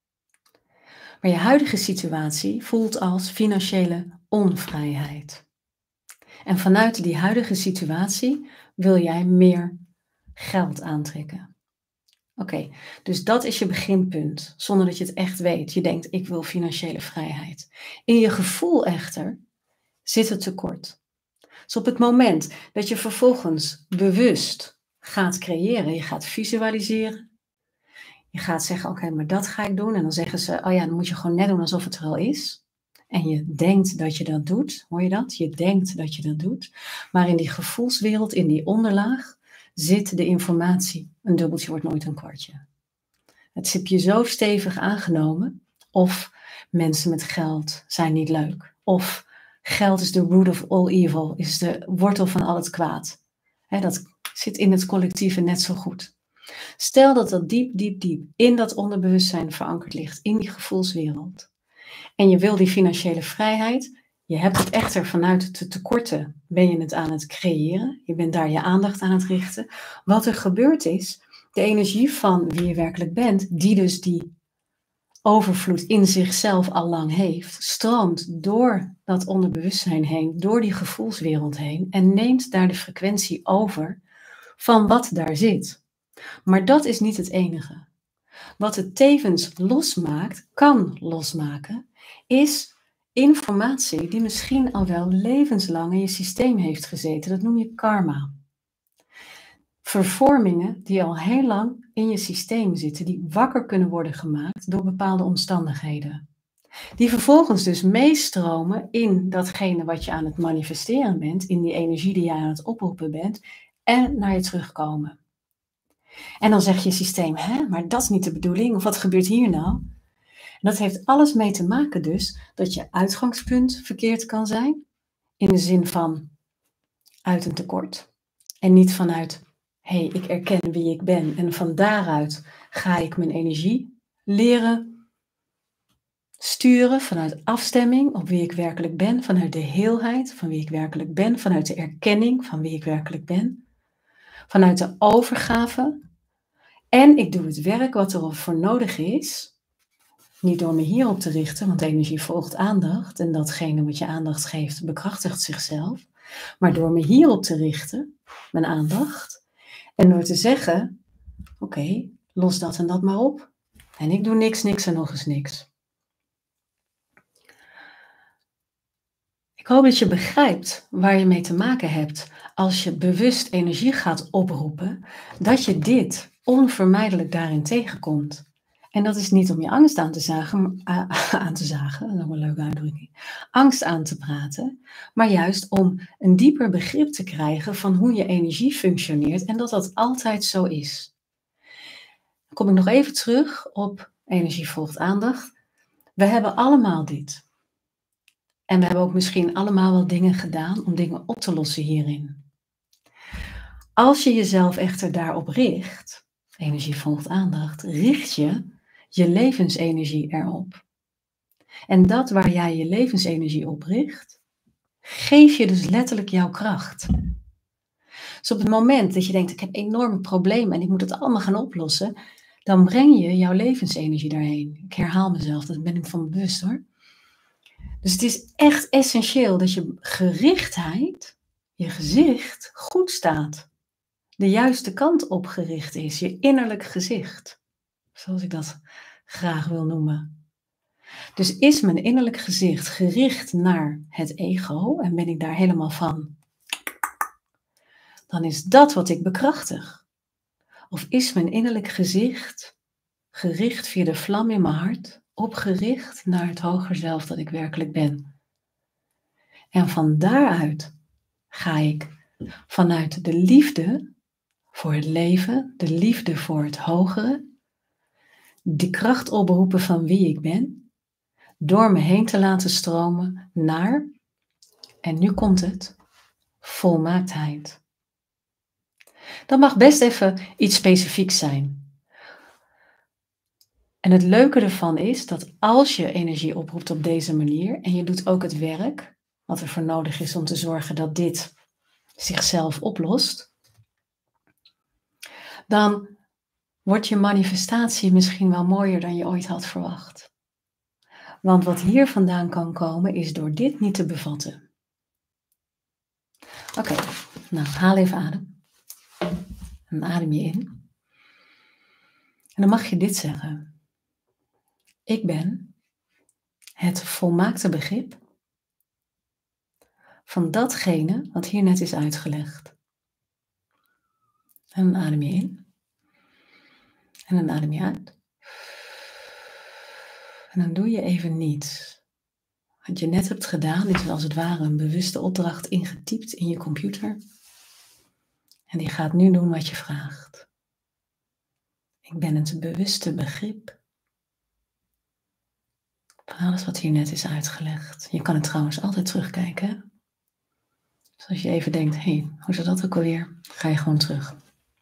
Maar je huidige situatie voelt als financiële onvrijheid. En vanuit die huidige situatie wil jij meer geld aantrekken. Oké, okay, dus dat is je beginpunt, zonder dat je het echt weet. Je denkt, ik wil financiële vrijheid. In je gevoel echter zit het tekort. Dus op het moment dat je vervolgens bewust gaat creëren, je gaat visualiseren, je gaat zeggen, oké, okay, maar dat ga ik doen. En dan zeggen ze, oh ja, dan moet je gewoon net doen alsof het er al is. En je denkt dat je dat doet, hoor je dat? Je denkt dat je dat doet. Maar in die gevoelswereld, in die onderlaag, zit de informatie. Een dubbeltje wordt nooit een kwartje. Het heb je zo stevig aangenomen. Of mensen met geld zijn niet leuk. Of geld is de root of all evil, is de wortel van al het kwaad. He, dat zit in het collectieve net zo goed. Stel dat dat diep, diep, diep in dat onderbewustzijn verankerd ligt, in die gevoelswereld. En je wil die financiële vrijheid, je hebt het echter vanuit de tekorten, ben je het aan het creëren, je bent daar je aandacht aan het richten. Wat er gebeurd is, de energie van wie je werkelijk bent, die dus die overvloed in zichzelf al lang heeft, stroomt door dat onderbewustzijn heen, door die gevoelswereld heen en neemt daar de frequentie over van wat daar zit. Maar dat is niet het enige. Wat het tevens losmaakt, kan losmaken, is informatie die misschien al wel levenslang in je systeem heeft gezeten. Dat noem je karma. Vervormingen die al heel lang in je systeem zitten, die wakker kunnen worden gemaakt door bepaalde omstandigheden. Die vervolgens dus meestromen in datgene wat je aan het manifesteren bent, in die energie die je aan het oproepen bent, en naar je terugkomen. En dan zegt je systeem, hè, maar dat is niet de bedoeling, of wat gebeurt hier nou? En dat heeft alles mee te maken dus, dat je uitgangspunt verkeerd kan zijn, in de zin van uit een tekort. En niet vanuit, hé, hey, ik erken wie ik ben en van daaruit ga ik mijn energie leren sturen vanuit afstemming op wie ik werkelijk ben, vanuit de heelheid van wie ik werkelijk ben, vanuit de erkenning van wie ik werkelijk ben, vanuit de overgave. En ik doe het werk wat er voor nodig is, niet door me hierop te richten, want energie volgt aandacht en datgene wat je aandacht geeft bekrachtigt zichzelf, maar door me hierop te richten, mijn aandacht, en door te zeggen, oké, okay, los dat en dat maar op en ik doe niks, niks en nog eens niks. Ik hoop dat je begrijpt waar je mee te maken hebt als je bewust energie gaat oproepen, dat je dit onvermijdelijk daarin tegenkomt. En dat is niet om je angst aan te zagen, aan te zagen, dat is ook een leuke uitdrukking, angst aan te praten, maar juist om een dieper begrip te krijgen van hoe je energie functioneert en dat dat altijd zo is. Dan kom ik nog even terug op energie volgt aandacht. We hebben allemaal dit. En we hebben ook misschien allemaal wel dingen gedaan om dingen op te lossen hierin. Als je jezelf echter daarop richt, energie volgt aandacht, richt je je levensenergie erop. En dat waar jij je levensenergie op richt, geef je dus letterlijk jouw kracht. Dus op het moment dat je denkt, ik heb enorme problemen en ik moet het allemaal gaan oplossen, dan breng je jouw levensenergie daarheen. Ik herhaal mezelf, daar ben ik van bewust hoor. Dus het is echt essentieel dat je gerichtheid, je gezicht, goed staat. De juiste kant op gericht is, je innerlijk gezicht. Zoals ik dat graag wil noemen. Dus is mijn innerlijk gezicht gericht naar het ego en ben ik daar helemaal van, dan is dat wat ik bekrachtig. Of is mijn innerlijk gezicht gericht via de vlam in mijn hart, opgericht naar het hoger zelf dat ik werkelijk ben. En van daaruit ga ik vanuit de liefde voor het leven, de liefde voor het hogere, die kracht opberoepen van wie ik ben, door me heen te laten stromen naar, en nu komt het, volmaaktheid. Dat mag best even iets specifieks zijn. En het leuke ervan is dat als je energie oproept op deze manier en je doet ook het werk, wat er voor nodig is om te zorgen dat dit zichzelf oplost, dan wordt je manifestatie misschien wel mooier dan je ooit had verwacht. Want wat hier vandaan kan komen, is door dit niet te bevatten. Oké, okay, nou haal even adem. En adem je in. En dan mag je dit zeggen. Ik ben het volmaakte begrip van datgene wat hier net is uitgelegd. En dan adem je in. En dan adem je uit. En dan doe je even niets. Wat je net hebt gedaan is als het ware een bewuste opdracht ingetypt in je computer. En die gaat nu doen wat je vraagt. Ik ben het bewuste begrip van alles wat hier net is uitgelegd. Je kan het trouwens altijd terugkijken. Dus als je even denkt, hé, hey, hoe zat dat ook alweer? Ga je gewoon terug.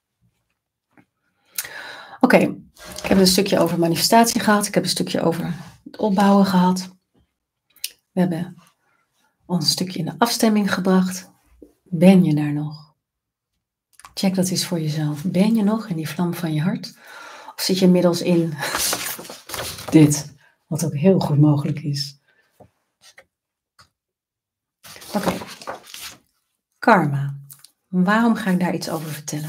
Oké, okay, ik heb een stukje over manifestatie gehad. Ik heb een stukje over het opbouwen gehad. We hebben ons een stukje in de afstemming gebracht. Ben je daar nog? Check dat eens voor jezelf. Ben je nog in die vlam van je hart? Of zit je inmiddels in dit, wat ook heel goed mogelijk is? Oké, okay. Karma. Waarom ga ik daar iets over vertellen?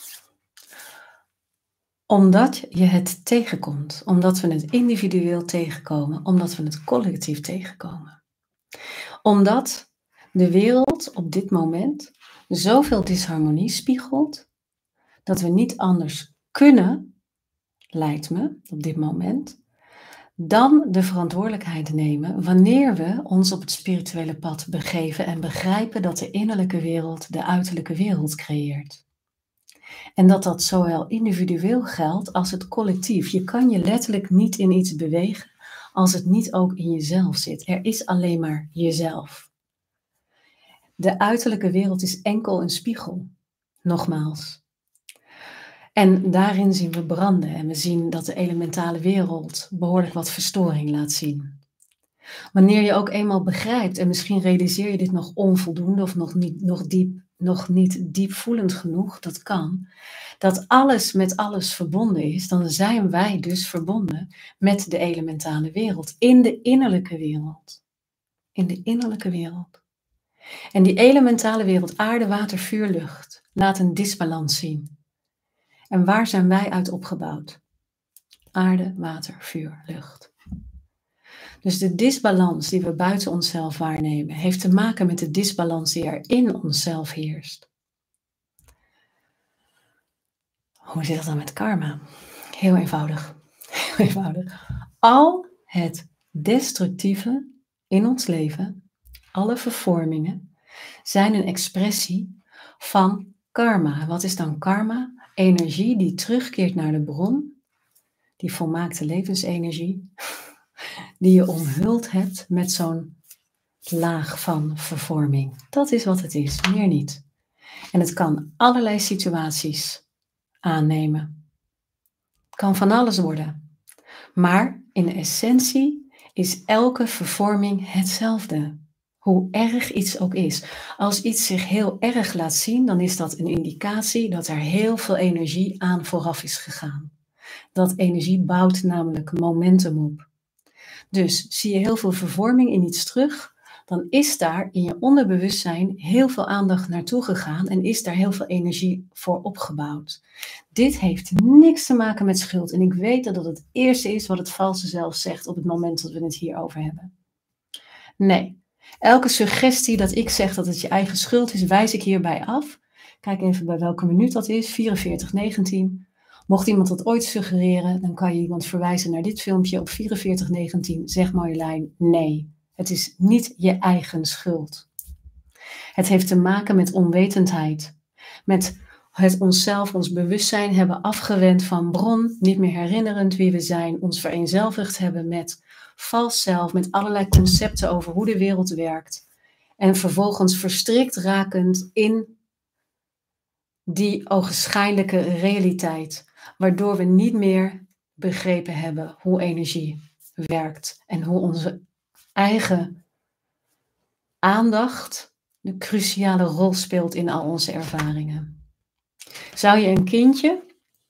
Omdat je het tegenkomt, omdat we het individueel tegenkomen, omdat we het collectief tegenkomen. Omdat de wereld op dit moment zoveel disharmonie spiegelt, dat we niet anders kunnen, lijkt me op dit moment, dan de verantwoordelijkheid nemen wanneer we ons op het spirituele pad begeven en begrijpen dat de innerlijke wereld de uiterlijke wereld creëert. En dat dat zowel individueel geldt als het collectief. Je kan je letterlijk niet in iets bewegen als het niet ook in jezelf zit. Er is alleen maar jezelf. De uiterlijke wereld is enkel een spiegel. Nogmaals. En daarin zien we branden en we zien dat de elementale wereld behoorlijk wat verstoring laat zien. Wanneer je ook eenmaal begrijpt, en misschien realiseer je dit nog onvoldoende of nog niet, nog diep, nog niet diepvoelend genoeg, dat kan, dat alles met alles verbonden is, dan zijn wij dus verbonden met de elementale wereld, in de innerlijke wereld. In de innerlijke wereld. En die elementale wereld, aarde, water, vuur, lucht, laat een disbalans zien. En waar zijn wij uit opgebouwd? Aarde, water, vuur, lucht. Dus de disbalans die we buiten onszelf waarnemen, heeft te maken met de disbalans die er in onszelf heerst. Hoe zit dat dan met karma? Heel eenvoudig. Heel eenvoudig. Al het destructieve in ons leven, alle vervormingen, zijn een expressie van karma. Wat is dan karma? Energie die terugkeert naar de bron, die volmaakte levensenergie, die je omhuld hebt met zo'n laag van vervorming. Dat is wat het is, meer niet. En het kan allerlei situaties aannemen. Het kan van alles worden. Maar in de essentie is elke vervorming hetzelfde. Hoe erg iets ook is. Als iets zich heel erg laat zien, dan is dat een indicatie dat er heel veel energie aan vooraf is gegaan. Dat energie bouwt namelijk momentum op. Dus zie je heel veel vervorming in iets terug, dan is daar in je onderbewustzijn heel veel aandacht naartoe gegaan en is daar heel veel energie voor opgebouwd. Dit heeft niks te maken met schuld en ik weet dat dat het eerste is wat het valse zelf zegt op het moment dat we het hierover hebben. Nee, elke suggestie dat ik zeg dat het je eigen schuld is, wijs ik hierbij af. Kijk even bij welke minuut dat is, vierenveertig negentien. Mocht iemand dat ooit suggereren, dan kan je iemand verwijzen naar dit filmpje op vierenveertig negentien. Zeg Marjolein, nee, het is niet je eigen schuld. Het heeft te maken met onwetendheid. Met het onszelf, ons bewustzijn hebben afgewend van bron, niet meer herinnerend wie we zijn, ons vereenzelvigd hebben met vals zelf, met allerlei concepten over hoe de wereld werkt. En vervolgens verstrikt rakend in die ogenschijnlijke realiteit, waardoor we niet meer begrepen hebben hoe energie werkt en hoe onze eigen aandacht een cruciale rol speelt in al onze ervaringen. Zou je een kindje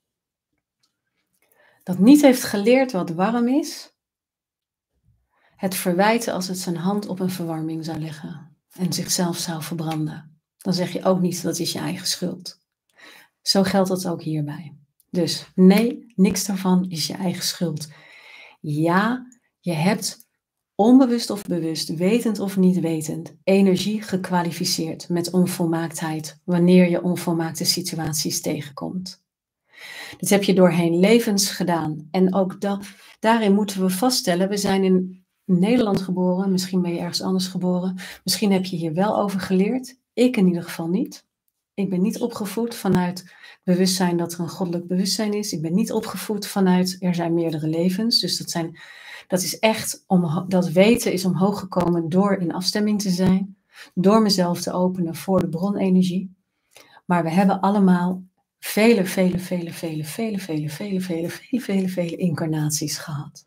dat niet heeft geleerd wat warm is, het verwijten als het zijn hand op een verwarming zou leggen en zichzelf zou verbranden? Dan zeg je ook niet dat is je eigen schuld. Zo geldt dat ook hierbij. Dus nee, niks daarvan is je eigen schuld. Ja, je hebt onbewust of bewust, wetend of niet wetend, energie gekwalificeerd met onvolmaaktheid wanneer je onvolmaakte situaties tegenkomt. Dit heb je doorheen levens gedaan. En ook da- daarin moeten we vaststellen, we zijn in Nederland geboren, misschien ben je ergens anders geboren, misschien heb je hier wel over geleerd, ik in ieder geval niet. Ik ben niet opgevoed vanuit bewustzijn dat er een goddelijk bewustzijn is. Ik ben niet opgevoed vanuit er zijn meerdere levens. Dus dat, zijn, dat is echt, om, dat weten is omhoog gekomen door in afstemming te zijn. Door mezelf te openen voor de bronenergie. Maar we hebben allemaal vele, vele, vele, vele, vele, vele, vele, vele, vele, vele, vele incarnaties gehad.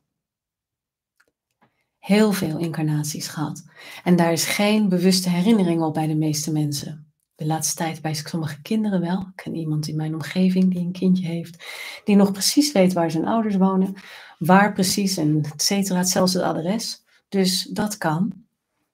Heel veel incarnaties gehad. En daar is geen bewuste herinnering op bij de meeste mensen. De laatste tijd bij sommige kinderen wel. Ik ken iemand in mijn omgeving die een kindje heeft, die nog precies weet waar zijn ouders wonen, waar precies en et cetera, zelfs het adres. Dus dat kan.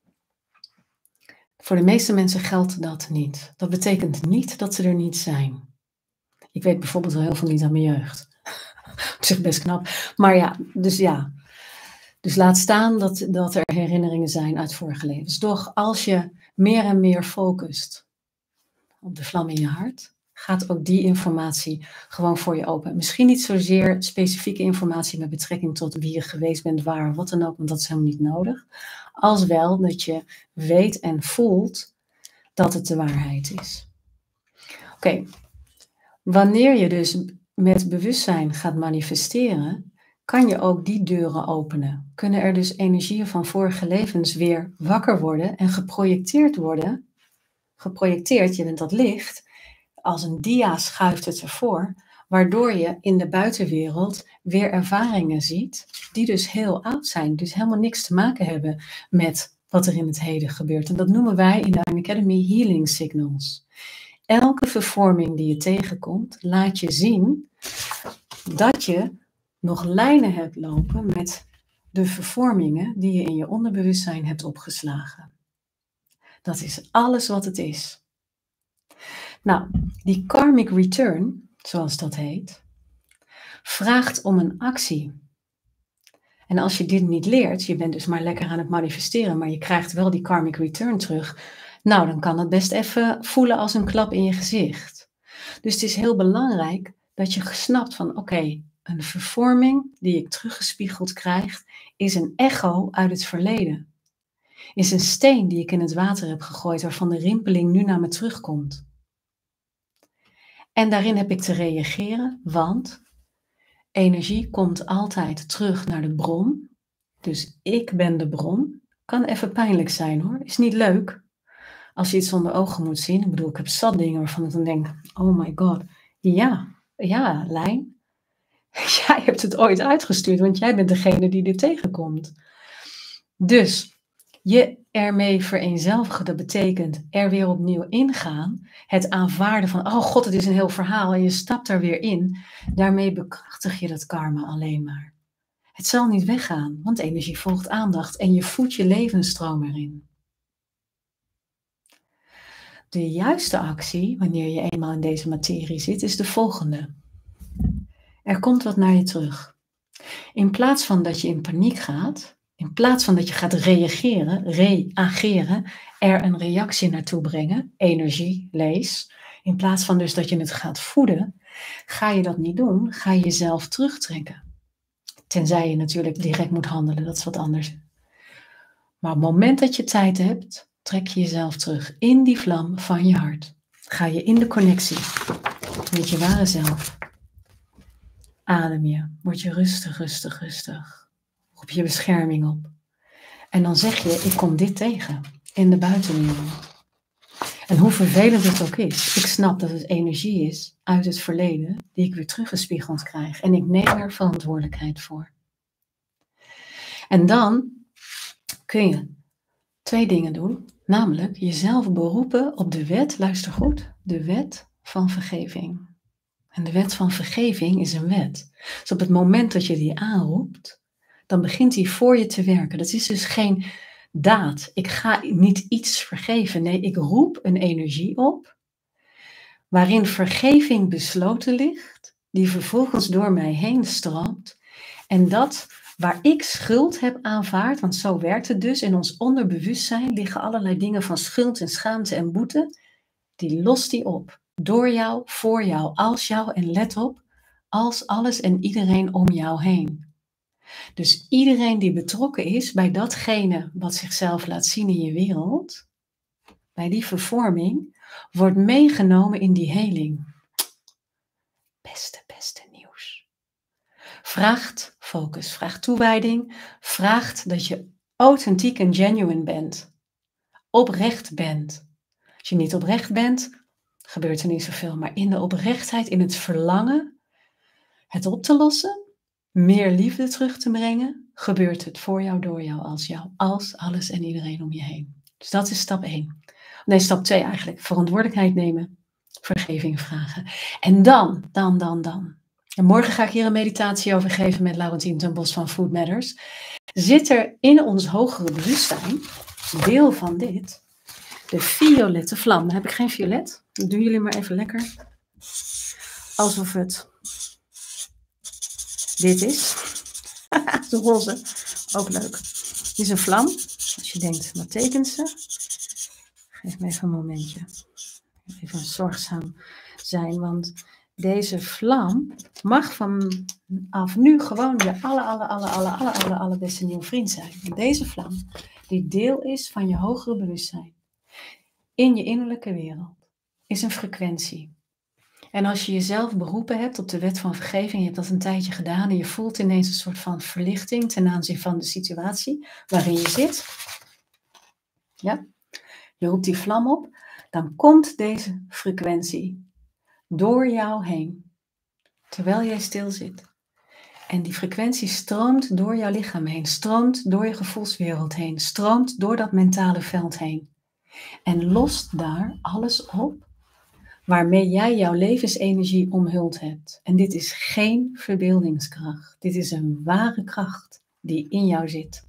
Voor de meeste mensen geldt dat niet. Dat betekent niet dat ze er niet zijn. Ik weet bijvoorbeeld wel heel veel niet aan mijn jeugd. Op zich best knap. Maar ja, dus ja. Dus laat staan dat, dat er herinneringen zijn uit vorige levens. Doch als je meer en meer focust op de vlam in je hart, gaat ook die informatie gewoon voor je open. Misschien niet zozeer specifieke informatie met betrekking tot wie je geweest bent, waar, wat dan ook, want dat is helemaal niet nodig. Als wel dat je weet en voelt dat het de waarheid is. Oké, okay. Wanneer je dus met bewustzijn gaat manifesteren, kan je ook die deuren openen. Kunnen er dus energieën van vorige levens weer wakker worden en geprojecteerd worden. Geprojecteerd, je bent dat licht, als een dia schuift het ervoor, waardoor je in de buitenwereld weer ervaringen ziet die dus heel oud zijn, dus helemaal niks te maken hebben met wat er in het heden gebeurt. En dat noemen wij in de I A M Academy healing signals. Elke vervorming die je tegenkomt, laat je zien dat je nog lijnen hebt lopen met de vervormingen die je in je onderbewustzijn hebt opgeslagen. Dat is alles wat het is. Nou, die karmic return, zoals dat heet, vraagt om een actie. En als je dit niet leert, je bent dus maar lekker aan het manifesteren, maar je krijgt wel die karmic return terug, nou, dan kan het best even voelen als een klap in je gezicht. Dus het is heel belangrijk dat je snapt van, oké, okay, een vervorming die ik teruggespiegeld krijg, is een echo uit het verleden. Is een steen die ik in het water heb gegooid, waarvan de rimpeling nu naar me terugkomt. En daarin heb ik te reageren, want energie komt altijd terug naar de bron. Dus ik ben de bron. Kan even pijnlijk zijn hoor, is niet leuk. Als je iets onder ogen moet zien. Ik bedoel, ik heb zat dingen waarvan ik dan denk, oh my god. Ja, ja, Lijn. Jij hebt het ooit uitgestuurd, want jij bent degene die dit tegenkomt. Dus je ermee vereenzelvigen, dat betekent er weer opnieuw ingaan. Het aanvaarden van, oh god, het is een heel verhaal en je stapt daar weer in. Daarmee bekrachtig je dat karma alleen maar. Het zal niet weggaan, want energie volgt aandacht en je voedt je levensstroom erin. De juiste actie, wanneer je eenmaal in deze materie zit, is de volgende. Er komt wat naar je terug. In plaats van dat je in paniek gaat, in plaats van dat je gaat reageren, reageren, er een reactie naartoe brengen, energie, lees. In plaats van dus dat je het gaat voeden, ga je dat niet doen, ga je jezelf terugtrekken. Tenzij je natuurlijk direct moet handelen, dat is wat anders. Maar op het moment dat je tijd hebt, trek je jezelf terug in die vlam van je hart. Ga je in de connectie met je ware zelf. Adem je, word je rustig, rustig, rustig. Roep je bescherming op. En dan zeg je, ik kom dit tegen in de buitenwereld. En hoe vervelend het ook is, ik snap dat het energie is uit het verleden die ik weer teruggespiegeld krijg. En ik neem er verantwoordelijkheid voor. En dan kun je twee dingen doen. Namelijk jezelf beroepen op de wet, luister goed, de wet van vergeving. En de wet van vergeving is een wet. Dus op het moment dat je die aanroept, dan begint die voor je te werken. Dat is dus geen daad. Ik ga niet iets vergeven. Nee, ik roep een energie op, waarin vergeving besloten ligt, die vervolgens door mij heen stroomt. En dat waar ik schuld heb aanvaard, want zo werkt het dus, in ons onderbewustzijn liggen allerlei dingen van schuld en schaamte en boete, die lost die op. Door jou, voor jou, als jou en let op, als alles en iedereen om jou heen. Dus iedereen die betrokken is bij datgene wat zichzelf laat zien in je wereld, bij die vervorming, wordt meegenomen in die heling. Beste, beste nieuws. Vraagt focus, vraagt toewijding, vraagt dat je authentiek en genuine bent. Oprecht bent. Als je niet oprecht bent, gebeurt er niet zoveel. Maar in de oprechtheid, in het verlangen, het op te lossen, meer liefde terug te brengen, gebeurt het voor jou, door jou, als jou, als alles en iedereen om je heen. Dus dat is stap één. Nee, stap twee eigenlijk. Verantwoordelijkheid nemen, vergeving vragen. En dan, dan, dan, dan. En morgen ga ik hier een meditatie over geven met Laurentien ten Bos van Food Matters. Zit er in ons hogere bewustzijn, deel van dit, de violette vlam. Dan heb ik geen violet. Dat doen jullie maar even lekker. Alsof het dit is. De roze. Ook leuk. Dit is een vlam. Als je denkt, wat tekent ze? Geef me even een momentje. Even zorgzaam zijn, want deze vlam mag vanaf nu gewoon je alle, alle, alle, alle, alle, alle, allerbeste nieuwe vriend zijn. En deze vlam, die deel is van je hogere bewustzijn, in je innerlijke wereld, is een frequentie. En als je jezelf beroepen hebt op de wet van vergeving, je hebt dat een tijdje gedaan en je voelt ineens een soort van verlichting ten aanzien van de situatie waarin je zit. Ja, je roept die vlam op, dan komt deze frequentie door jou heen, terwijl jij stil zit. En die frequentie stroomt door jouw lichaam heen, stroomt door je gevoelswereld heen, stroomt door dat mentale veld heen. En lost daar alles op waarmee jij jouw levensenergie omhuld hebt. En dit is geen verbeeldingskracht. Dit is een ware kracht die in jou zit.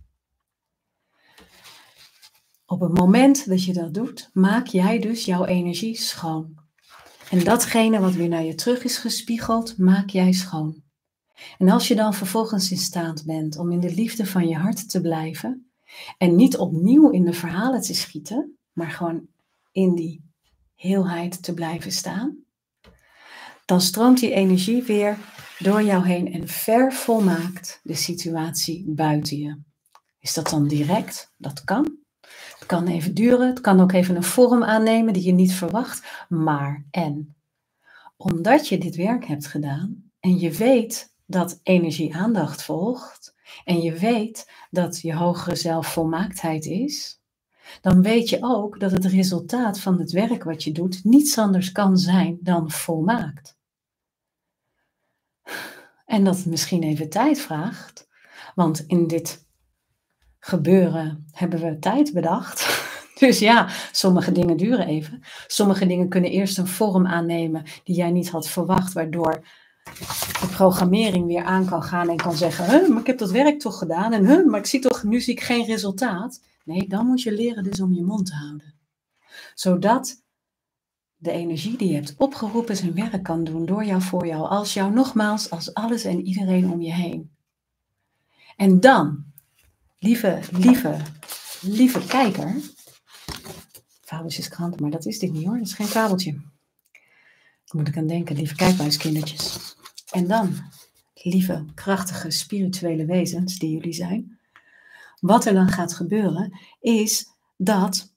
Op het moment dat je dat doet, maak jij dus jouw energie schoon. En datgene wat weer naar je terug is gespiegeld, maak jij schoon. En als je dan vervolgens in staat bent om in de liefde van je hart te blijven en niet opnieuw in de verhalen te schieten, maar gewoon in die heelheid te blijven staan, dan stroomt die energie weer door jou heen en vervolmaakt de situatie buiten je. Is dat dan direct? Dat kan. Het kan even duren, het kan ook even een vorm aannemen die je niet verwacht, maar en omdat je dit werk hebt gedaan en je weet dat energie aandacht volgt en je weet dat je hogere zelf volmaaktheid is, dan weet je ook dat het resultaat van het werk wat je doet niets anders kan zijn dan volmaakt. En dat het misschien even tijd vraagt, want in dit gebeuren hebben we tijd bedacht. Dus ja, sommige dingen duren even. Sommige dingen kunnen eerst een vorm aannemen die jij niet had verwacht, waardoor de programmering weer aan kan gaan en kan zeggen, huh, maar ik heb dat werk toch gedaan en huh, maar ik zie toch, nu zie ik geen resultaat. Nee, dan moet je leren dus om je mond te houden. Zodat de energie die je hebt opgeroepen zijn werk kan doen door jou, voor jou, als jou, nogmaals, als alles en iedereen om je heen. En dan, lieve, lieve, lieve kijker, fabeltjeskrant, maar dat is dit niet hoor, dat is geen fabeltje. Daar moet ik aan denken, lieve kijkbuiskindertjes. En dan, lieve, krachtige, spirituele wezens die jullie zijn. Wat er dan gaat gebeuren, is dat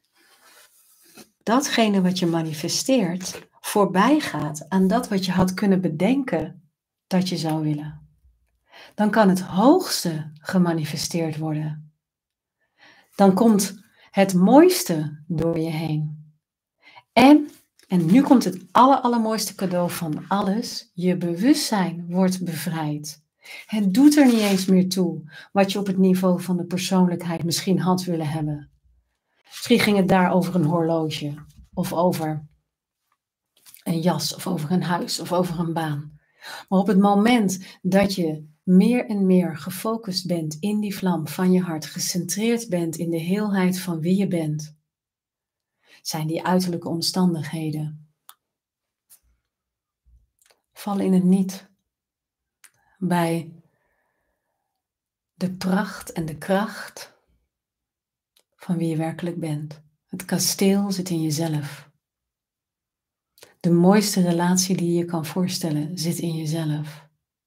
datgene wat je manifesteert voorbij gaat aan dat wat je had kunnen bedenken dat je zou willen. Dan kan het hoogste gemanifesteerd worden. Dan komt het mooiste door je heen. En, en nu komt het aller, allermooiste cadeau van alles. Je bewustzijn wordt bevrijd. Het doet er niet eens meer toe wat je op het niveau van de persoonlijkheid misschien had willen hebben. Misschien ging het daar over een horloge, of over een jas, of over een huis, of over een baan. Maar op het moment dat je meer en meer gefocust bent in die vlam van je hart, gecentreerd bent in de heelheid van wie je bent, zijn die uiterlijke omstandigheden vallen in het niet bij de pracht en de kracht van wie je werkelijk bent. Het kasteel zit in jezelf. De mooiste relatie die je je kan voorstellen zit in jezelf.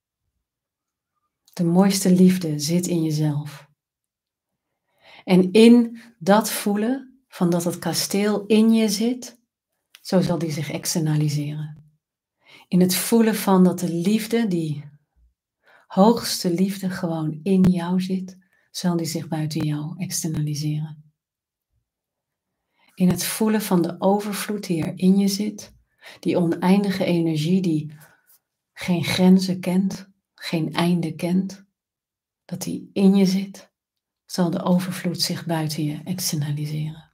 De mooiste liefde zit in jezelf. En in dat voelen van dat het kasteel in je zit, zo zal die zich externaliseren. In het voelen van dat de liefde, die hoogste liefde gewoon in jou zit, zal die zich buiten jou externaliseren. In het voelen van de overvloed die er in je zit, die oneindige energie die geen grenzen kent, geen einde kent, dat die in je zit, zal de overvloed zich buiten je externaliseren.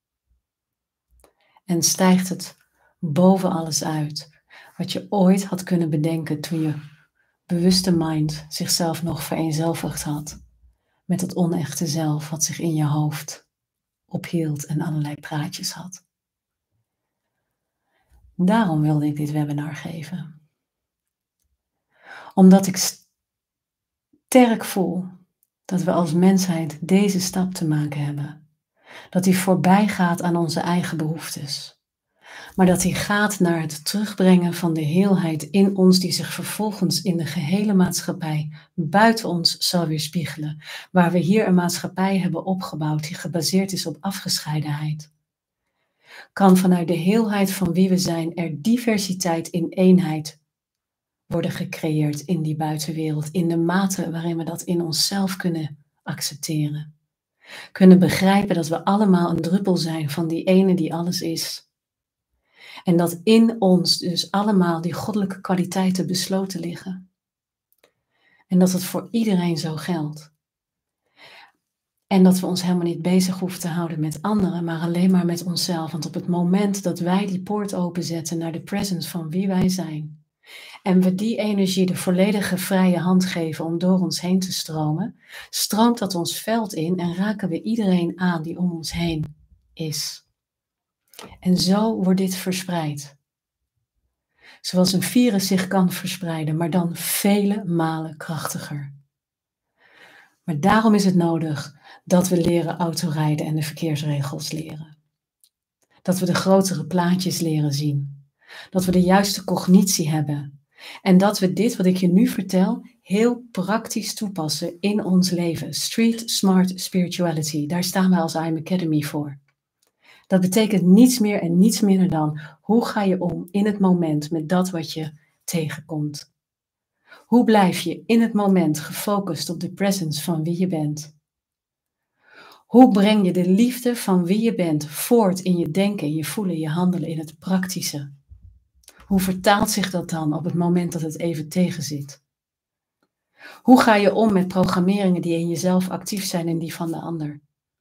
En stijgt het boven alles uit wat je ooit had kunnen bedenken toen je bewuste mind zichzelf nog vereenzelvigd had met het onechte zelf wat zich in je hoofd ophield en allerlei praatjes had. Daarom wilde ik dit webinar geven. Omdat ik sterk voel dat we als mensheid deze stap te maken hebben. Dat die voorbij gaat aan onze eigen behoeftes. Maar dat die gaat naar het terugbrengen van de heelheid in ons, die zich vervolgens in de gehele maatschappij buiten ons zal weerspiegelen. Waar we hier een maatschappij hebben opgebouwd die gebaseerd is op afgescheidenheid. Kan vanuit de heelheid van wie we zijn er diversiteit in eenheid worden gecreëerd in die buitenwereld. In de mate waarin we dat in onszelf kunnen accepteren. Kunnen begrijpen dat we allemaal een druppel zijn van die ene die alles is. En dat in ons dus allemaal die goddelijke kwaliteiten besloten liggen. En dat het voor iedereen zo geldt. En dat we ons helemaal niet bezig hoeven te houden met anderen, maar alleen maar met onszelf. Want op het moment dat wij die poort openzetten naar de presence van wie wij zijn, en we die energie de volledige vrije hand geven om door ons heen te stromen, stroomt dat ons veld in en raken we iedereen aan die om ons heen is. En zo wordt dit verspreid. Zoals een virus zich kan verspreiden, maar dan vele malen krachtiger. Maar daarom is het nodig dat we leren autorijden en de verkeersregels leren. Dat we de grotere plaatjes leren zien. Dat we de juiste cognitie hebben. En dat we dit wat ik je nu vertel heel praktisch toepassen in ons leven. Street Smart Spirituality, daar staan we als I Am Academy voor. Dat betekent niets meer en niets minder dan hoe ga je om in het moment met dat wat je tegenkomt. Hoe blijf je in het moment gefocust op de presence van wie je bent? Hoe breng je de liefde van wie je bent voort in je denken, in je voelen, je handelen, in het praktische? Hoe vertaalt zich dat dan op het moment dat het even tegenzit? Hoe ga je om met programmeringen die in jezelf actief zijn en die van de ander?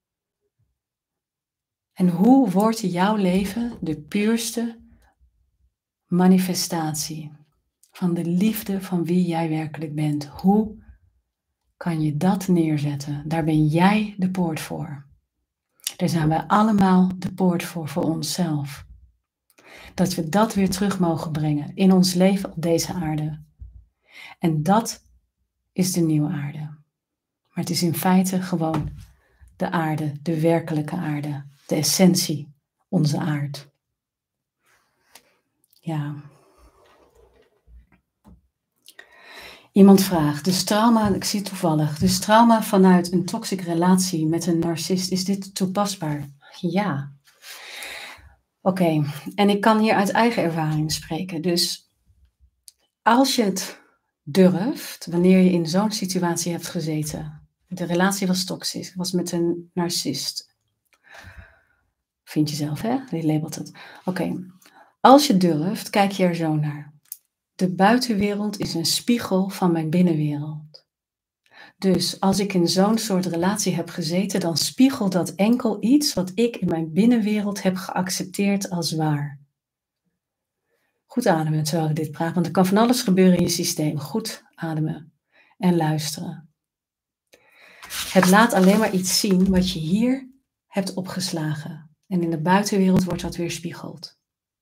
En hoe wordt jouw leven de puurste manifestatie van de liefde van wie jij werkelijk bent? Hoe kan je dat neerzetten? Daar ben jij de poort voor. Daar zijn wij allemaal de poort voor, voor onszelf. Dat we dat weer terug mogen brengen in ons leven op deze aarde. En dat is de nieuwe aarde. Maar het is in feite gewoon de aarde, de werkelijke aarde, de essentie, onze aard. Ja. Iemand vraagt, dus trauma, ik zie het toevallig, dus trauma vanuit een toxic relatie met een narcist, is dit toepasbaar? Ja. Oké, okay. En ik kan hier uit eigen ervaring spreken. Dus als je het durft, wanneer je in zo'n situatie hebt gezeten, de relatie was toxisch, was met een narcist. Vind je zelf, hè? Je labelt het. Oké, okay. Als je durft, kijk je er zo naar. De buitenwereld is een spiegel van mijn binnenwereld. Dus als ik in zo'n soort relatie heb gezeten, dan spiegelt dat enkel iets wat ik in mijn binnenwereld heb geaccepteerd als waar. Goed ademen terwijl ik dit praat, want er kan van alles gebeuren in je systeem. Goed ademen en luisteren. Het laat alleen maar iets zien wat je hier hebt opgeslagen. En in de buitenwereld wordt dat weerspiegeld.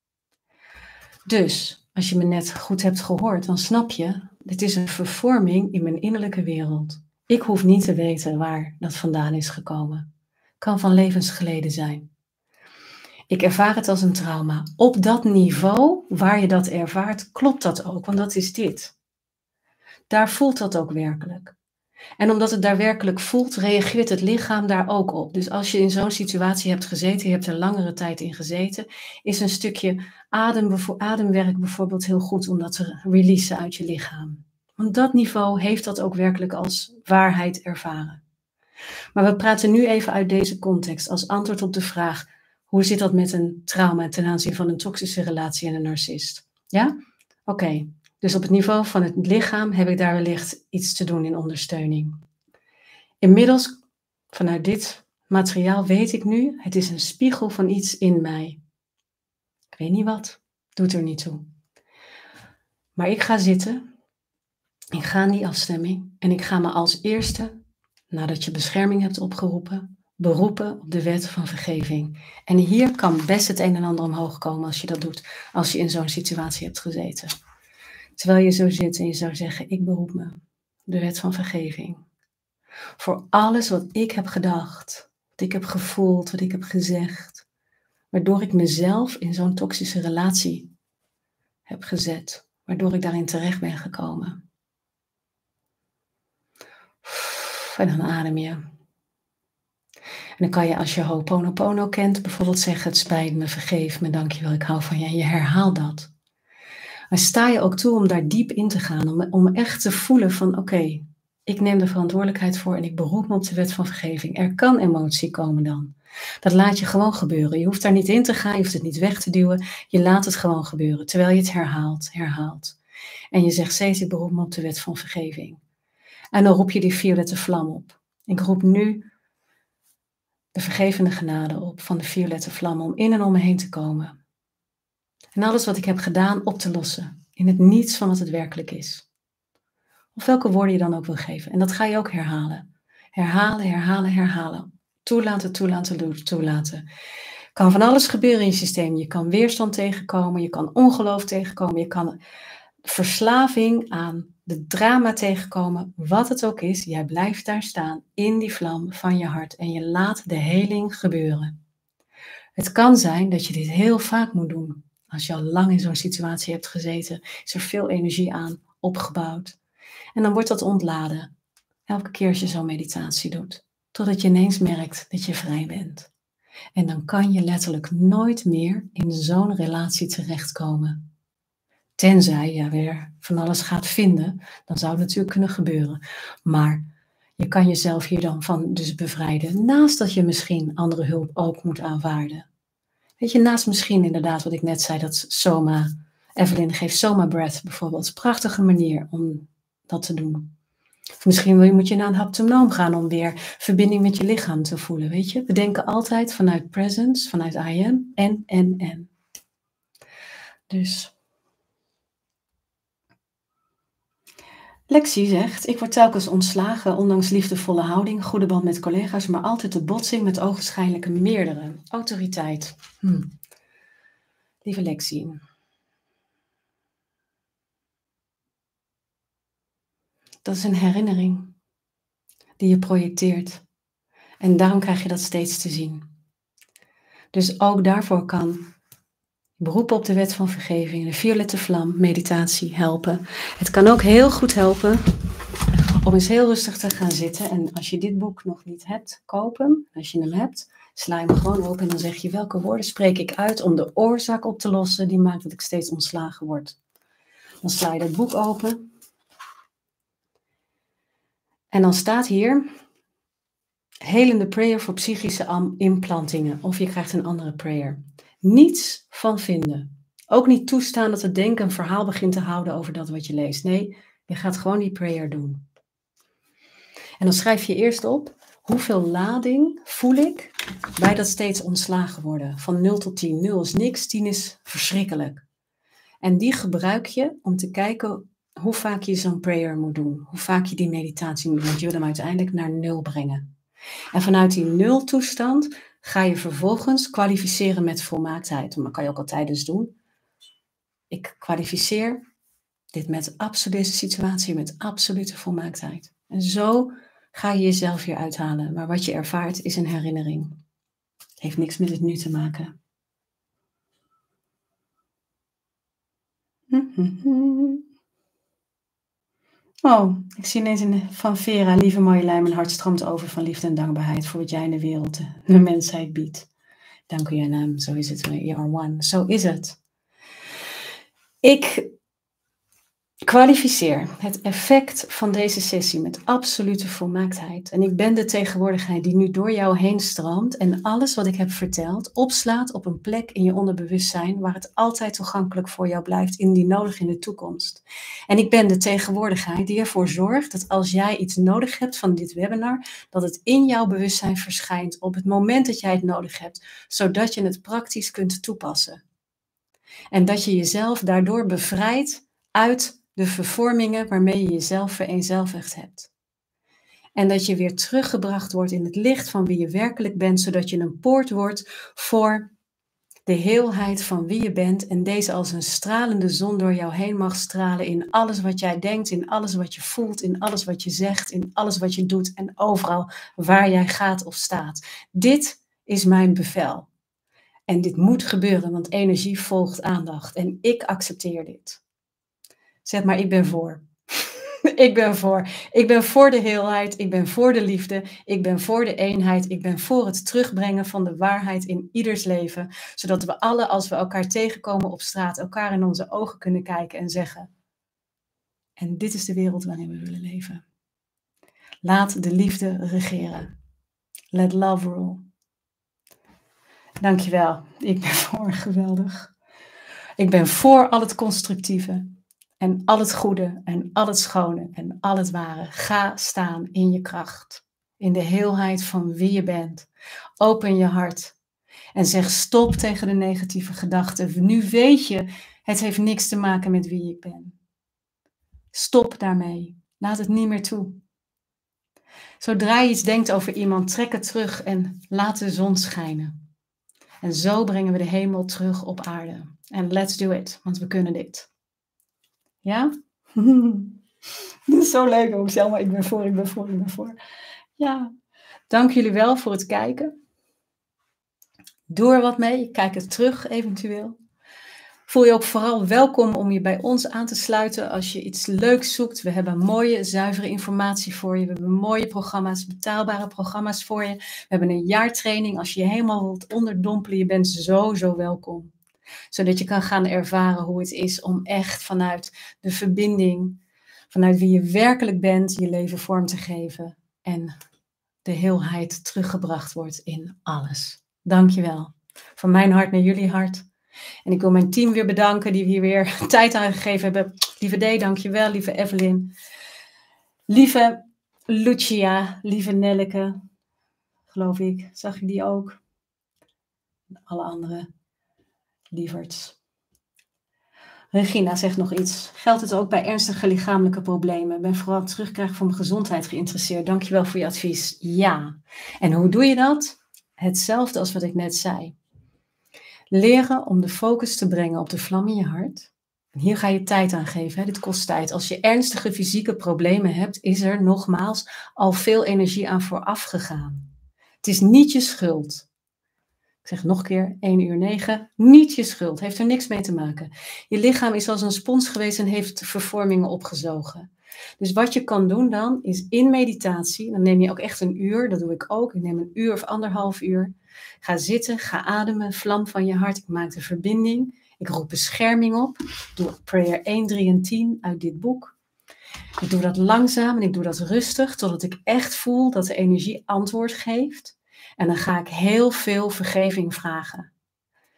Dus, als je me net goed hebt gehoord, dan snap je, dit is een vervorming in mijn innerlijke wereld. Ik hoef niet te weten waar dat vandaan is gekomen. Kan van levens geleden zijn. Ik ervaar het als een trauma. Op dat niveau waar je dat ervaart, klopt dat ook, want dat is dit. Daar voelt dat ook werkelijk. En omdat het daar werkelijk voelt, reageert het lichaam daar ook op. Dus als je in zo'n situatie hebt gezeten, je hebt er langere tijd in gezeten, is een stukje adem, ademwerk bijvoorbeeld heel goed om dat te releasen uit je lichaam. Want dat niveau heeft dat ook werkelijk als waarheid ervaren. Maar we praten nu even uit deze context als antwoord op de vraag, hoe zit dat met een trauma ten aanzien van een toxische relatie en een narcist? Ja? Oké. Okay. Dus op het niveau van het lichaam heb ik daar wellicht iets te doen in ondersteuning. Inmiddels, vanuit dit materiaal weet ik nu, het is een spiegel van iets in mij. Ik weet niet wat, doet er niet toe. Maar ik ga zitten, ik ga in die afstemming en ik ga me als eerste, nadat je bescherming hebt opgeroepen, beroepen op de wet van vergeving. En hier kan best het een en ander omhoog komen als je dat doet, als je in zo'n situatie hebt gezeten. Terwijl je zo zit en je zou zeggen, ik beroep me, de wet van vergeving. Voor alles wat ik heb gedacht, wat ik heb gevoeld, wat ik heb gezegd. Waardoor ik mezelf in zo'n toxische relatie heb gezet. Waardoor ik daarin terecht ben gekomen. En dan adem je. En dan kan je als je Ho'oponopono kent bijvoorbeeld zeggen, het spijt me, vergeef me, dankjewel, ik hou van je. En je herhaalt dat. Maar sta je ook toe om daar diep in te gaan, om, om echt te voelen van oké, okay, ik neem de verantwoordelijkheid voor en ik beroep me op de wet van vergeving. Er kan emotie komen dan. Dat laat je gewoon gebeuren. Je hoeft daar niet in te gaan, je hoeft het niet weg te duwen. Je laat het gewoon gebeuren, terwijl je het herhaalt, herhaalt. En je zegt steeds, ik beroep me op de wet van vergeving. En dan roep je die violette vlam op. Ik roep nu de vergevende genade op van de violette vlam om in en om me heen te komen. En alles wat ik heb gedaan op te lossen. In het niets van wat het werkelijk is. Of welke woorden je dan ook wil geven. En dat ga je ook herhalen. Herhalen, herhalen, herhalen. Toelaten, toelaten, toelaten. Kan van alles gebeuren in je systeem. Je kan weerstand tegenkomen. Je kan ongeloof tegenkomen. Je kan verslaving aan de drama tegenkomen. Wat het ook is. Jij blijft daar staan in die vlam van je hart. En je laat de heling gebeuren. Het kan zijn dat je dit heel vaak moet doen. Als je al lang in zo'n situatie hebt gezeten, is er veel energie aan opgebouwd. En dan wordt dat ontladen. Elke keer als je zo'n meditatie doet. Totdat je ineens merkt dat je vrij bent. En dan kan je letterlijk nooit meer in zo'n relatie terechtkomen. Tenzij je weer van alles gaat vinden, dan zou het natuurlijk kunnen gebeuren. Maar je kan jezelf hier dan van dus bevrijden. Naast dat je misschien andere hulp ook moet aanvaarden. Weet je, naast misschien inderdaad wat ik net zei, dat Soma, Evelyn geeft Soma Breath bijvoorbeeld. Een prachtige manier om dat te doen. Of misschien moet je naar een haptonoom gaan om weer verbinding met je lichaam te voelen, weet je. We denken altijd vanuit presence, vanuit I am, en, en, en. Dus. Lexie zegt, ik word telkens ontslagen, ondanks liefdevolle houding, goede band met collega's, maar altijd de botsing met ogenschijnlijke meerdere. Autoriteit. Hm. Lieve Lexie. Dat is een herinnering die je projecteert. En daarom krijg je dat steeds te zien. Dus ook daarvoor kan beroepen op de wet van vergeving, de violette vlam, meditatie helpen. Het kan ook heel goed helpen om eens heel rustig te gaan zitten. En als je dit boek nog niet hebt, koop hem. Als je hem hebt, sla je hem gewoon open en dan zeg je welke woorden spreek ik uit om de oorzaak op te lossen die maakt dat ik steeds ontslagen word. Dan sla je dat boek open. En dan staat hier, helende prayer voor psychische implantingen. Of je krijgt een andere prayer. Niets van vinden. Ook niet toestaan dat het denken een verhaal begint te houden over dat wat je leest. Nee, je gaat gewoon die prayer doen. En dan schrijf je eerst op, hoeveel lading voel ik bij dat steeds ontslagen worden. Van nul tot tien. nul is niks, tien is verschrikkelijk. En die gebruik je om te kijken hoe vaak je zo'n prayer moet doen. Hoe vaak je die meditatie moet doen. Want je wil hem uiteindelijk naar nul brengen. En vanuit die nul toestand ga je vervolgens kwalificeren met volmaaktheid. Dat kan je ook al tijdens doen. Ik kwalificeer dit met absolute situatie, met absolute volmaaktheid. En zo ga je jezelf weer uithalen. Maar wat je ervaart is een herinnering. Het heeft niks met het nu te maken. Oh, ik zie ineens in van Vera, lieve Marjolein, mijn hart stroomt over van liefde en dankbaarheid voor wat jij in de wereld, de mensheid biedt. Dank u, naam. Zo is het. You are one. Zo is het. Ik kwalificeer het effect van deze sessie met absolute volmaaktheid. En ik ben de tegenwoordigheid die nu door jou heen stroomt en alles wat ik heb verteld opslaat op een plek in je onderbewustzijn waar het altijd toegankelijk voor jou blijft, indien nodig in de toekomst. En ik ben de tegenwoordigheid die ervoor zorgt dat als jij iets nodig hebt van dit webinar, dat het in jouw bewustzijn verschijnt op het moment dat jij het nodig hebt, zodat je het praktisch kunt toepassen. En dat je jezelf daardoor bevrijdt uit de vervormingen waarmee je jezelf vereenzelvigd hebt. En dat je weer teruggebracht wordt in het licht van wie je werkelijk bent, zodat je een poort wordt voor de heelheid van wie je bent en deze als een stralende zon door jou heen mag stralen in alles wat jij denkt, in alles wat je voelt, in alles wat je zegt, in alles wat je doet en overal waar jij gaat of staat. Dit is mijn bevel. En dit moet gebeuren, want energie volgt aandacht en ik accepteer dit. Zeg maar, ik ben voor. ik ben voor. Ik ben voor de heelheid. Ik ben voor de liefde. Ik ben voor de eenheid. Ik ben voor het terugbrengen van de waarheid in ieders leven. Zodat we alle, als we elkaar tegenkomen op straat, elkaar in onze ogen kunnen kijken en zeggen: en dit is de wereld waarin we willen leven. Laat de liefde regeren. Let love rule. Dankjewel. Ik ben voor. Geweldig. Ik ben voor al het constructieve. En al het goede en al het schone en al het ware. Ga staan in je kracht. In de heelheid van wie je bent. Open je hart. En zeg stop tegen de negatieve gedachten. Nu weet je, het heeft niks te maken met wie ik ben. Stop daarmee. Laat het niet meer toe. Zodra je iets denkt over iemand, trek het terug en laat de zon schijnen. En zo brengen we de hemel terug op aarde. En let's do it, want we kunnen dit. Ja? Dit is zo leuk ook, Selma. Ik ben voor, ik ben voor, ik ben voor. Ja. Dank jullie wel voor het kijken. Doe er wat mee. Kijk het terug eventueel. Voel je ook vooral welkom om je bij ons aan te sluiten als je iets leuks zoekt. We hebben mooie, zuivere informatie voor je. We hebben mooie programma's, betaalbare programma's voor je. We hebben een jaartraining. Als je je helemaal wilt onderdompelen, je bent zo, zo welkom. Zodat je kan gaan ervaren hoe het is om echt vanuit de verbinding, vanuit wie je werkelijk bent, je leven vorm te geven. En de heelheid teruggebracht wordt in alles. Dankjewel. Van mijn hart naar jullie hart. En ik wil mijn team weer bedanken die hier weer tijd aan gegeven hebben. Lieve D, dankjewel. Lieve Evelyn. Lieve Lucia. Lieve Nelleke. Geloof ik. Zag je die ook? Alle andere lieverds. Regina zegt nog iets. Geldt het ook bij ernstige lichamelijke problemen? Ik ben vooral het terugkrijgen van mijn gezondheid geïnteresseerd. Dankjewel voor je advies. Ja. En hoe doe je dat? Hetzelfde als wat ik net zei. Leren om de focus te brengen op de vlam in je hart. En hier ga je tijd aan geven. Hè? Dit kost tijd. Als je ernstige fysieke problemen hebt, is er nogmaals al veel energie aan vooraf gegaan. Het is niet je schuld. Ik zeg nog een keer, één uur negen, niet je schuld. Heeft er niks mee te maken. Je lichaam is als een spons geweest en heeft vervormingen opgezogen. Dus wat je kan doen dan, is in meditatie, dan neem je ook echt een uur, dat doe ik ook. Ik neem een uur of anderhalf uur. Ga zitten, ga ademen, vlam van je hart. Ik maak de verbinding. Ik roep bescherming op. Ik doe prayer één, drie en tien uit dit boek. Ik doe dat langzaam en ik doe dat rustig, totdat ik echt voel dat de energie antwoord geeft. En dan ga ik heel veel vergeving vragen.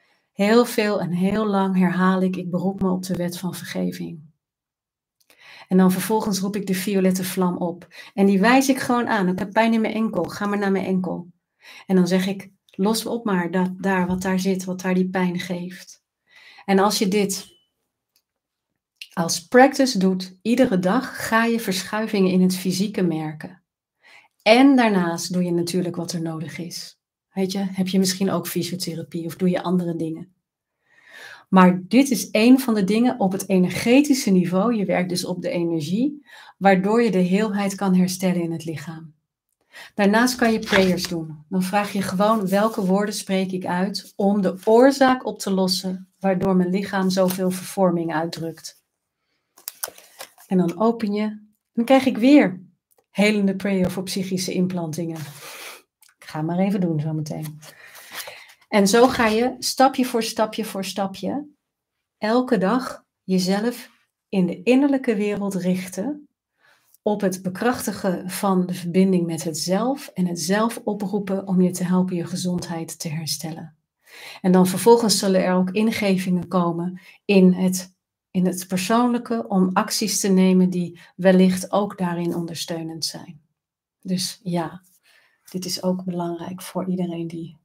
Heel veel en heel lang herhaal ik, ik beroep me op de wet van vergeving. En dan vervolgens roep ik de violette vlam op. En die wijs ik gewoon aan. Ik heb pijn in mijn enkel. Ga maar naar mijn enkel. En dan zeg ik, los op maar dat, daar wat daar zit, wat daar die pijn geeft. En als je dit als practice doet, iedere dag, ga je verschuivingen in het fysieke merken. En daarnaast doe je natuurlijk wat er nodig is. Weet je, heb je misschien ook fysiotherapie of doe je andere dingen. Maar dit is een van de dingen op het energetische niveau, je werkt dus op de energie, waardoor je de heelheid kan herstellen in het lichaam. Daarnaast kan je prayers doen. Dan vraag je gewoon welke woorden spreek ik uit om de oorzaak op te lossen, waardoor mijn lichaam zoveel vervorming uitdrukt. En dan open je, dan krijg ik weer helende prayer voor psychische implantingen. Ik ga maar even doen zometeen. En zo ga je stapje voor stapje voor stapje elke dag jezelf in de innerlijke wereld richten op het bekrachtigen van de verbinding met het zelf en het zelf oproepen om je te helpen je gezondheid te herstellen. En dan vervolgens zullen er ook ingevingen komen in het, in het persoonlijke om acties te nemen die wellicht ook daarin ondersteunend zijn. Dus ja, dit is ook belangrijk voor iedereen die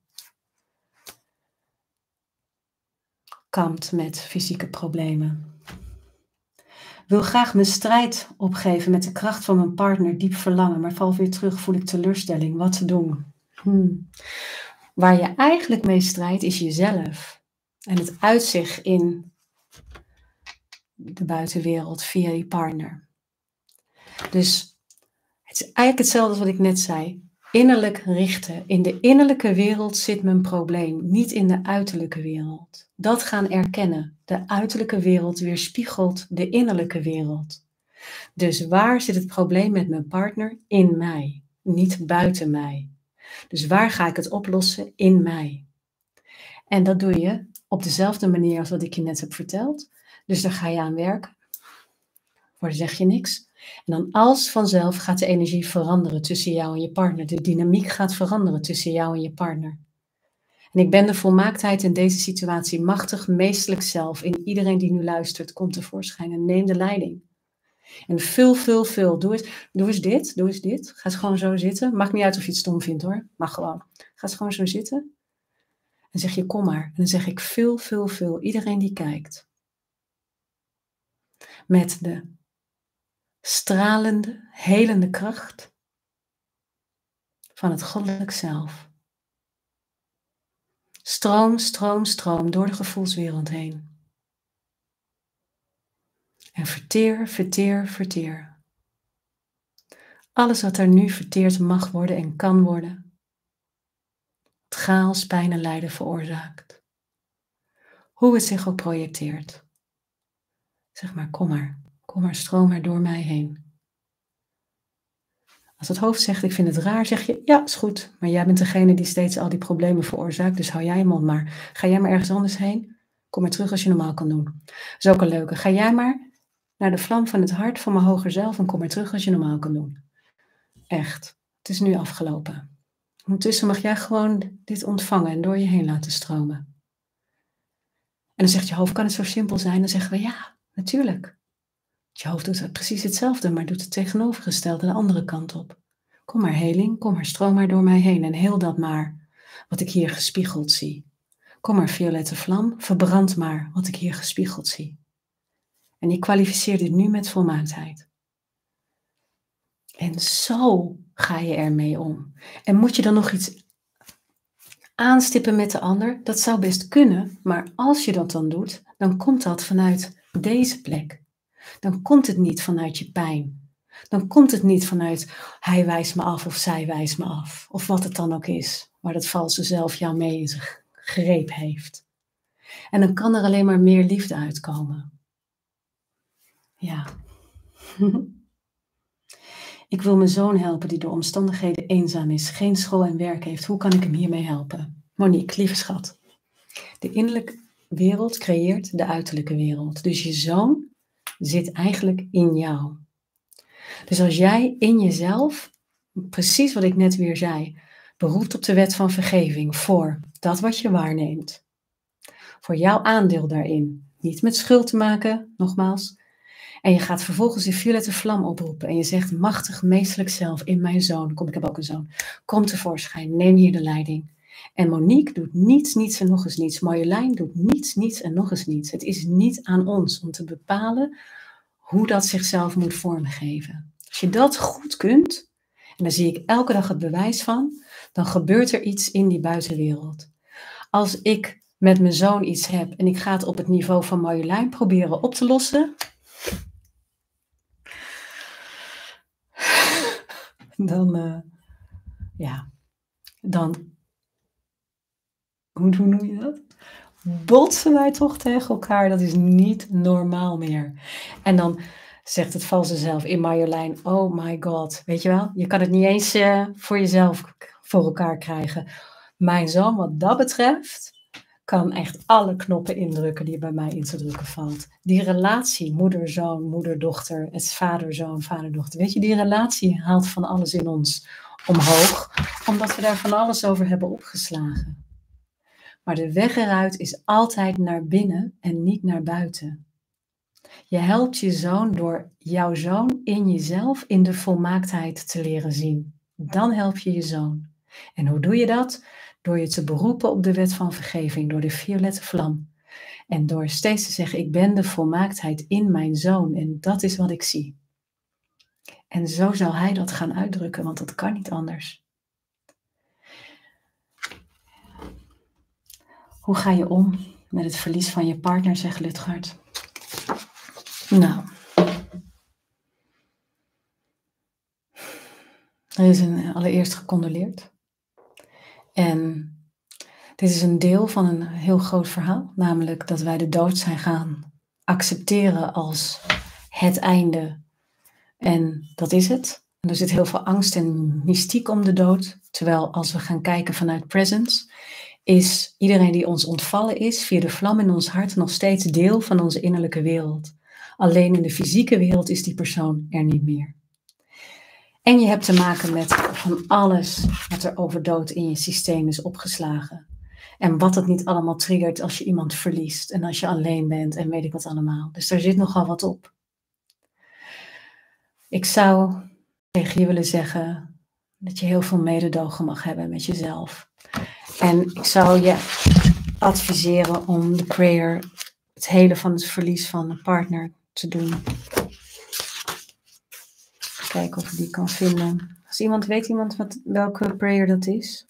kampt met fysieke problemen. Wil graag mijn strijd opgeven met de kracht van mijn partner, diep verlangen, maar val weer terug, voel ik teleurstelling. Wat te doen? Hmm. Waar je eigenlijk mee strijdt is jezelf. En het uitzicht in de buitenwereld via je partner. Dus het is eigenlijk hetzelfde als wat ik net zei. Innerlijk richten. In de innerlijke wereld zit mijn probleem, niet in de uiterlijke wereld. Dat gaan erkennen. De uiterlijke wereld weerspiegelt de innerlijke wereld. Dus waar zit het probleem met mijn partner? In mij, niet buiten mij. Dus waar ga ik het oplossen? In mij. En dat doe je op dezelfde manier als wat ik je net heb verteld. Dus daar ga je aan werken. Voor zeg je niks. En dan als vanzelf gaat de energie veranderen tussen jou en je partner. De dynamiek gaat veranderen tussen jou en je partner. En ik ben de volmaaktheid in deze situatie machtig, meestelijk zelf. In iedereen die nu luistert, komt tevoorschijn en neem de leiding. En vul, vul, vul. Doe eens, doe eens dit, doe eens dit. Ga eens gewoon zo zitten. Maakt niet uit of je het stom vindt hoor. Mag gewoon. Ga eens gewoon zo zitten. En zeg je kom maar. En dan zeg ik vul, vul, vul. Iedereen die kijkt. Met de stralende, helende kracht van het goddelijk zelf. Stroom, stroom, stroom door de gevoelswereld heen. En verteer, verteer, verteer. Alles wat er nu verteerd mag worden en kan worden. Het chaos, pijn en lijden veroorzaakt. Hoe het zich ook projecteert. Zeg maar, kom maar. Kom maar, stroom maar door mij heen. Als het hoofd zegt, ik vind het raar, zeg je, ja, is goed. Maar jij bent degene die steeds al die problemen veroorzaakt, dus hou jij je mond maar. Ga jij maar ergens anders heen? Kom maar terug als je normaal kan doen. Dat is ook een leuke. Ga jij maar naar de vlam van het hart van mijn hoger zelf en kom maar terug als je normaal kan doen. Echt, het is nu afgelopen. Ondertussen mag jij gewoon dit ontvangen en door je heen laten stromen. En dan zegt je hoofd, kan het zo simpel zijn? Dan zeggen we, ja, natuurlijk. Je hoofd doet precies hetzelfde, maar doet het tegenovergestelde de andere kant op. Kom maar heling, kom maar stroom maar door mij heen en heel dat maar wat ik hier gespiegeld zie. Kom maar violette vlam, verbrand maar wat ik hier gespiegeld zie. En ik kwalificeer dit nu met volmaaktheid. En zo ga je ermee om. En moet je dan nog iets aanstippen met de ander? Dat zou best kunnen, maar als je dat dan doet, dan komt dat vanuit deze plek. Dan komt het niet vanuit je pijn. Dan komt het niet vanuit hij wijst me af of zij wijst me af. Of wat het dan ook is, waar dat valse zelf jou mee in zijn greep heeft. En dan kan er alleen maar meer liefde uitkomen. Ja. Ik wil mijn zoon helpen die door omstandigheden eenzaam is, geen school en werk heeft. Hoe kan ik hem hiermee helpen? Monique, lieve schat. De innerlijke wereld creëert de uiterlijke wereld. Dus je zoon zit eigenlijk in jou. Dus als jij in jezelf, precies wat ik net weer zei, beroept op de wet van vergeving voor dat wat je waarneemt, voor jouw aandeel daarin, niet met schuld te maken, nogmaals, En je gaat vervolgens die violette vlam oproepen. En je zegt, machtig meesterlijk zelf in mijn zoon. Kom, ik heb ook een zoon. Kom tevoorschijn, neem hier de leiding. En Monique doet niets, niets en nog eens niets. Marjolein doet niets, niets en nog eens niets. Het is niet aan ons om te bepalen hoe dat zichzelf moet vormgeven. Als je dat goed kunt, en daar zie ik elke dag het bewijs van, dan gebeurt er iets in die buitenwereld. Als ik met mijn zoon iets heb en ik ga het op het niveau van Marjolein proberen op te lossen, dan, uh, ja, dan, hoe, hoe noem je dat? Botsen wij toch tegen elkaar, dat is niet normaal meer. En dan zegt het valse zelf in Marjolein, oh my god, weet je wel, je kan het niet eens uh, voor jezelf voor elkaar krijgen. Mijn zoon, wat dat betreft, kan echt alle knoppen indrukken die bij mij in te drukken valt. Die relatie, moeder-zoon, moeder-dochter, het vader-zoon, vader-dochter, weet je, die relatie haalt van alles in ons omhoog, omdat we daar van alles over hebben opgeslagen. Maar de weg eruit is altijd naar binnen en niet naar buiten. Je helpt je zoon door jouw zoon in jezelf in de volmaaktheid te leren zien. Dan help je je zoon. En hoe doe je dat? Door je te beroepen op de wet van vergeving, door de violette vlam. En door steeds te zeggen, ik ben de volmaaktheid in mijn zoon en dat is wat ik zie. En zo zal hij dat gaan uitdrukken, want dat kan niet anders. Hoe ga je om met het verlies van je partner, zegt Lutgard? Nou, er is een, allereerst gecondoleerd. En dit is een deel van een heel groot verhaal, namelijk dat wij de dood zijn gaan accepteren als het einde. En dat is het. En er zit heel veel angst en mystiek om de dood, terwijl als we gaan kijken vanuit presence, is iedereen die ons ontvallen is, via de vlam in ons hart, nog steeds deel van onze innerlijke wereld. Alleen in de fysieke wereld is die persoon er niet meer. En je hebt te maken met van alles wat er over dood in je systeem is opgeslagen. En wat het niet allemaal triggert als je iemand verliest en als je alleen bent en weet ik wat allemaal. Dus daar zit nogal wat op. Ik zou tegen je willen zeggen dat je heel veel mededogen mag hebben met jezelf. En ik zou je adviseren om de prayer, het hele van het verlies van een partner te doen. Kijken of ik die kan vinden. Als iemand weet iemand wat, welke prayer dat is.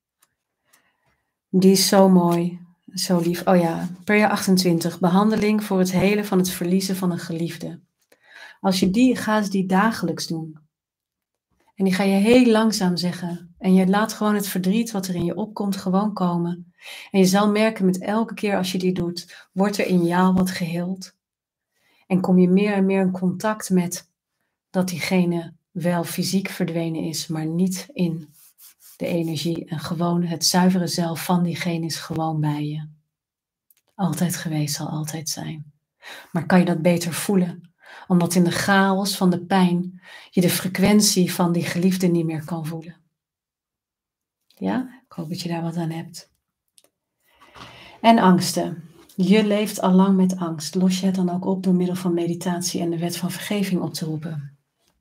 Die is zo mooi, zo lief. Oh ja, prayer achtentwintig. Behandeling voor het hele van het verliezen van een geliefde. Als je die, ga die dagelijks doen. En die ga je heel langzaam zeggen. En je laat gewoon het verdriet wat er in je opkomt gewoon komen. En je zal merken met elke keer als je die doet, wordt er in jou wat geheeld. En kom je meer en meer in contact met dat diegene wel fysiek verdwenen is, maar niet in de energie. En gewoon het zuivere zelf van diegene is gewoon bij je. Altijd geweest, zal altijd zijn. Maar kan je dat beter voelen? Omdat in de chaos van de pijn je de frequentie van die geliefde niet meer kan voelen. Ja, ik hoop dat je daar wat aan hebt. En angsten. Je leeft al lang met angst. Los je het dan ook op door middel van meditatie en de wet van vergeving op te roepen.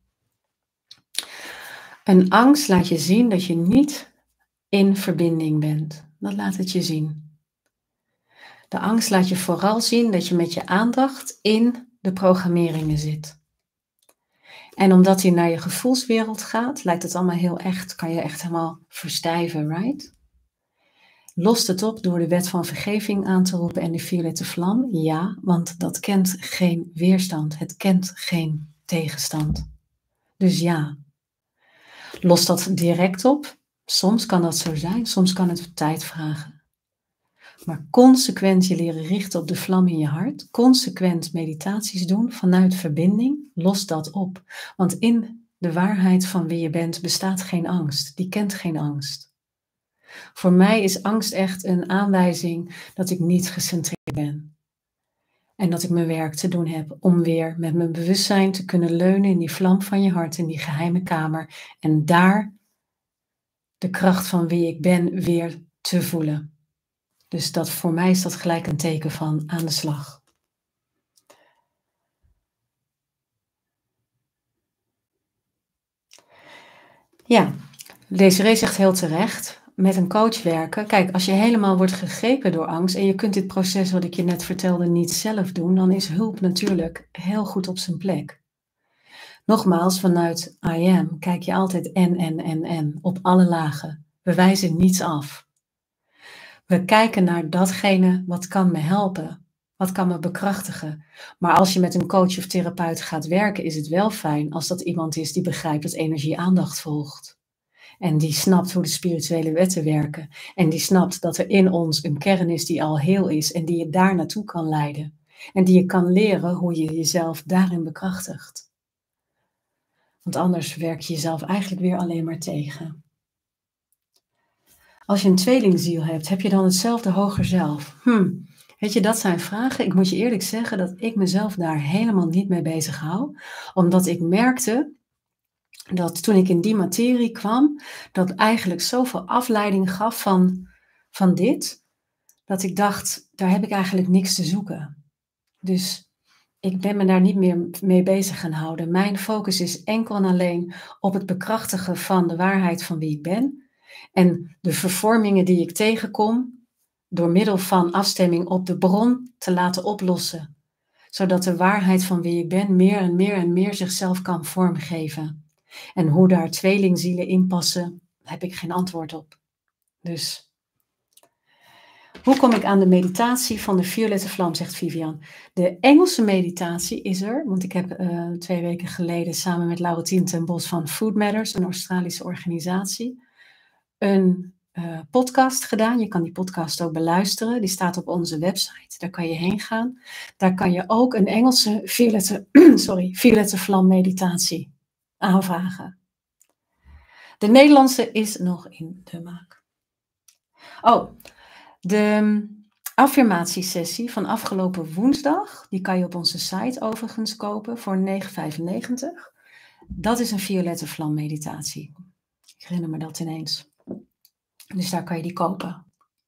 Een angst laat je zien dat je niet in verbinding bent. Dat laat het je zien. De angst laat je vooral zien dat je met je aandacht in de programmeringen zit. En omdat hij naar je gevoelswereld gaat, lijkt het allemaal heel echt, kan je echt helemaal verstijven, right? Lost het op door de wet van vergeving aan te roepen en de violette vlam? Ja, want dat kent geen weerstand. Het kent geen tegenstand. Dus ja. Lost dat direct op? Soms kan dat zo zijn, soms kan het tijd vragen. Maar consequent je leren richten op de vlam in je hart, consequent meditaties doen vanuit verbinding, lost dat op. Want in de waarheid van wie je bent bestaat geen angst. Die kent geen angst. Voor mij is angst echt een aanwijzing dat ik niet gecentreerd ben. En dat ik mijn werk te doen heb om weer met mijn bewustzijn te kunnen leunen in die vlam van je hart, in die geheime kamer. En daar de kracht van wie ik ben weer te voelen. Dus dat, voor mij is dat gelijk een teken van aan de slag. Ja, Desiree zegt heel terecht, met een coach werken. Kijk, als je helemaal wordt gegrepen door angst en je kunt dit proces wat ik je net vertelde niet zelf doen, dan is hulp natuurlijk heel goed op zijn plek. Nogmaals, vanuit I am kijk je altijd en, en, en, en, op alle lagen. We wijzen niets af. We kijken naar datgene wat kan me helpen, wat kan me bekrachtigen. Maar als je met een coach of therapeut gaat werken, is het wel fijn als dat iemand is die begrijpt dat energie aandacht volgt. En die snapt hoe de spirituele wetten werken. En die snapt dat er in ons een kern is die al heel is en die je daar naartoe kan leiden. En die je kan leren hoe je jezelf daarin bekrachtigt. Want anders werk je jezelf eigenlijk weer alleen maar tegen. Als je een tweelingziel hebt, heb je dan hetzelfde hoger zelf? Hm, weet je, dat zijn vragen. Ik moet je eerlijk zeggen dat ik mezelf daar helemaal niet mee bezig hou. Omdat ik merkte dat toen ik in die materie kwam, dat eigenlijk zoveel afleiding gaf van, van dit, dat ik dacht, daar heb ik eigenlijk niks te zoeken. Dus ik ben me daar niet meer mee bezig gaan houden. Mijn focus is enkel en alleen op het bekrachtigen van de waarheid van wie ik ben. En de vervormingen die ik tegenkom, door middel van afstemming op de bron te laten oplossen. Zodat de waarheid van wie ik ben meer en meer en meer zichzelf kan vormgeven. En hoe daar tweelingzielen in passen, heb ik geen antwoord op. Dus, hoe kom ik aan de meditatie van de violette vlam, zegt Vivian. De Engelse meditatie is er, want ik heb uh, twee weken geleden samen met Laurentien ten Bos van Food Matters, een Australische organisatie, een uh, podcast gedaan. Je kan die podcast ook beluisteren. Die staat op onze website. Daar kan je heen gaan. Daar kan je ook een Engelse violette, sorry, violette vlam meditatie aanvragen. De Nederlandse is nog in de maak. Oh, de affirmatiesessie van afgelopen woensdag, die kan je op onze site overigens kopen voor negen vijfennegentig. Dat is een violette vlam meditatie. Ik herinner me dat ineens. Dus daar kan je die kopen.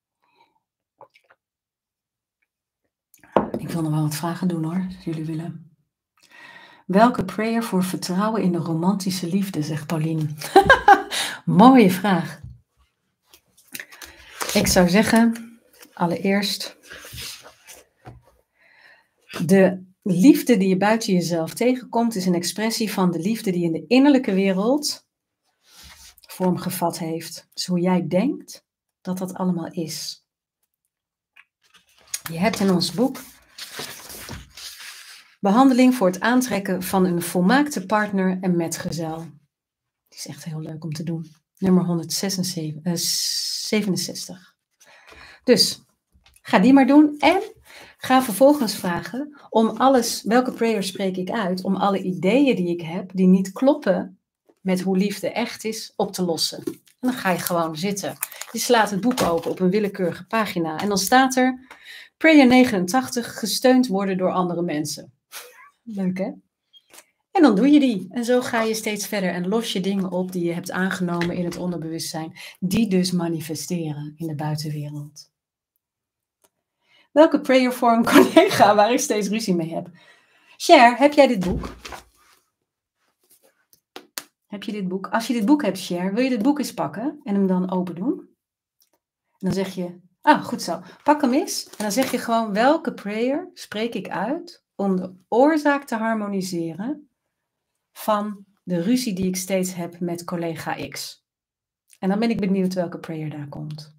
Ik wil nog wel wat vragen doen hoor, als jullie willen. Welke prayer voor vertrouwen in de romantische liefde, zegt Pauline. Mooie vraag. Ik zou zeggen, allereerst, de liefde die je buiten jezelf tegenkomt, is een expressie van de liefde die in de innerlijke wereld vormgevat heeft. Dus hoe jij denkt dat dat allemaal is. Je hebt in ons boek behandeling voor het aantrekken van een volmaakte partner en metgezel. Die is echt heel leuk om te doen. Nummer honderdzevenenzestig. Dus ga die maar doen en ga vervolgens vragen om alles, welke prayer spreek ik uit, om alle ideeën die ik heb, die niet kloppen met hoe liefde echt is, op te lossen. En dan ga je gewoon zitten. Je slaat het boek open op een willekeurige pagina en dan staat er prayer negenentachtig, gesteund worden door andere mensen. Leuk hè? En dan doe je die. En zo ga je steeds verder en los je dingen op die je hebt aangenomen in het onderbewustzijn, die dus manifesteren in de buitenwereld. Welke prayer voor een collega waar ik steeds ruzie mee heb? Cher, heb jij dit boek? Heb je dit boek? Als je dit boek hebt, Cher, wil je dit boek eens pakken en hem dan open doen? En dan zeg je, ah, goed zo, pak hem eens. En dan zeg je gewoon, welke prayer spreek ik uit om de oorzaak te harmoniseren van de ruzie die ik steeds heb met collega X. En dan ben ik benieuwd welke prayer daar komt.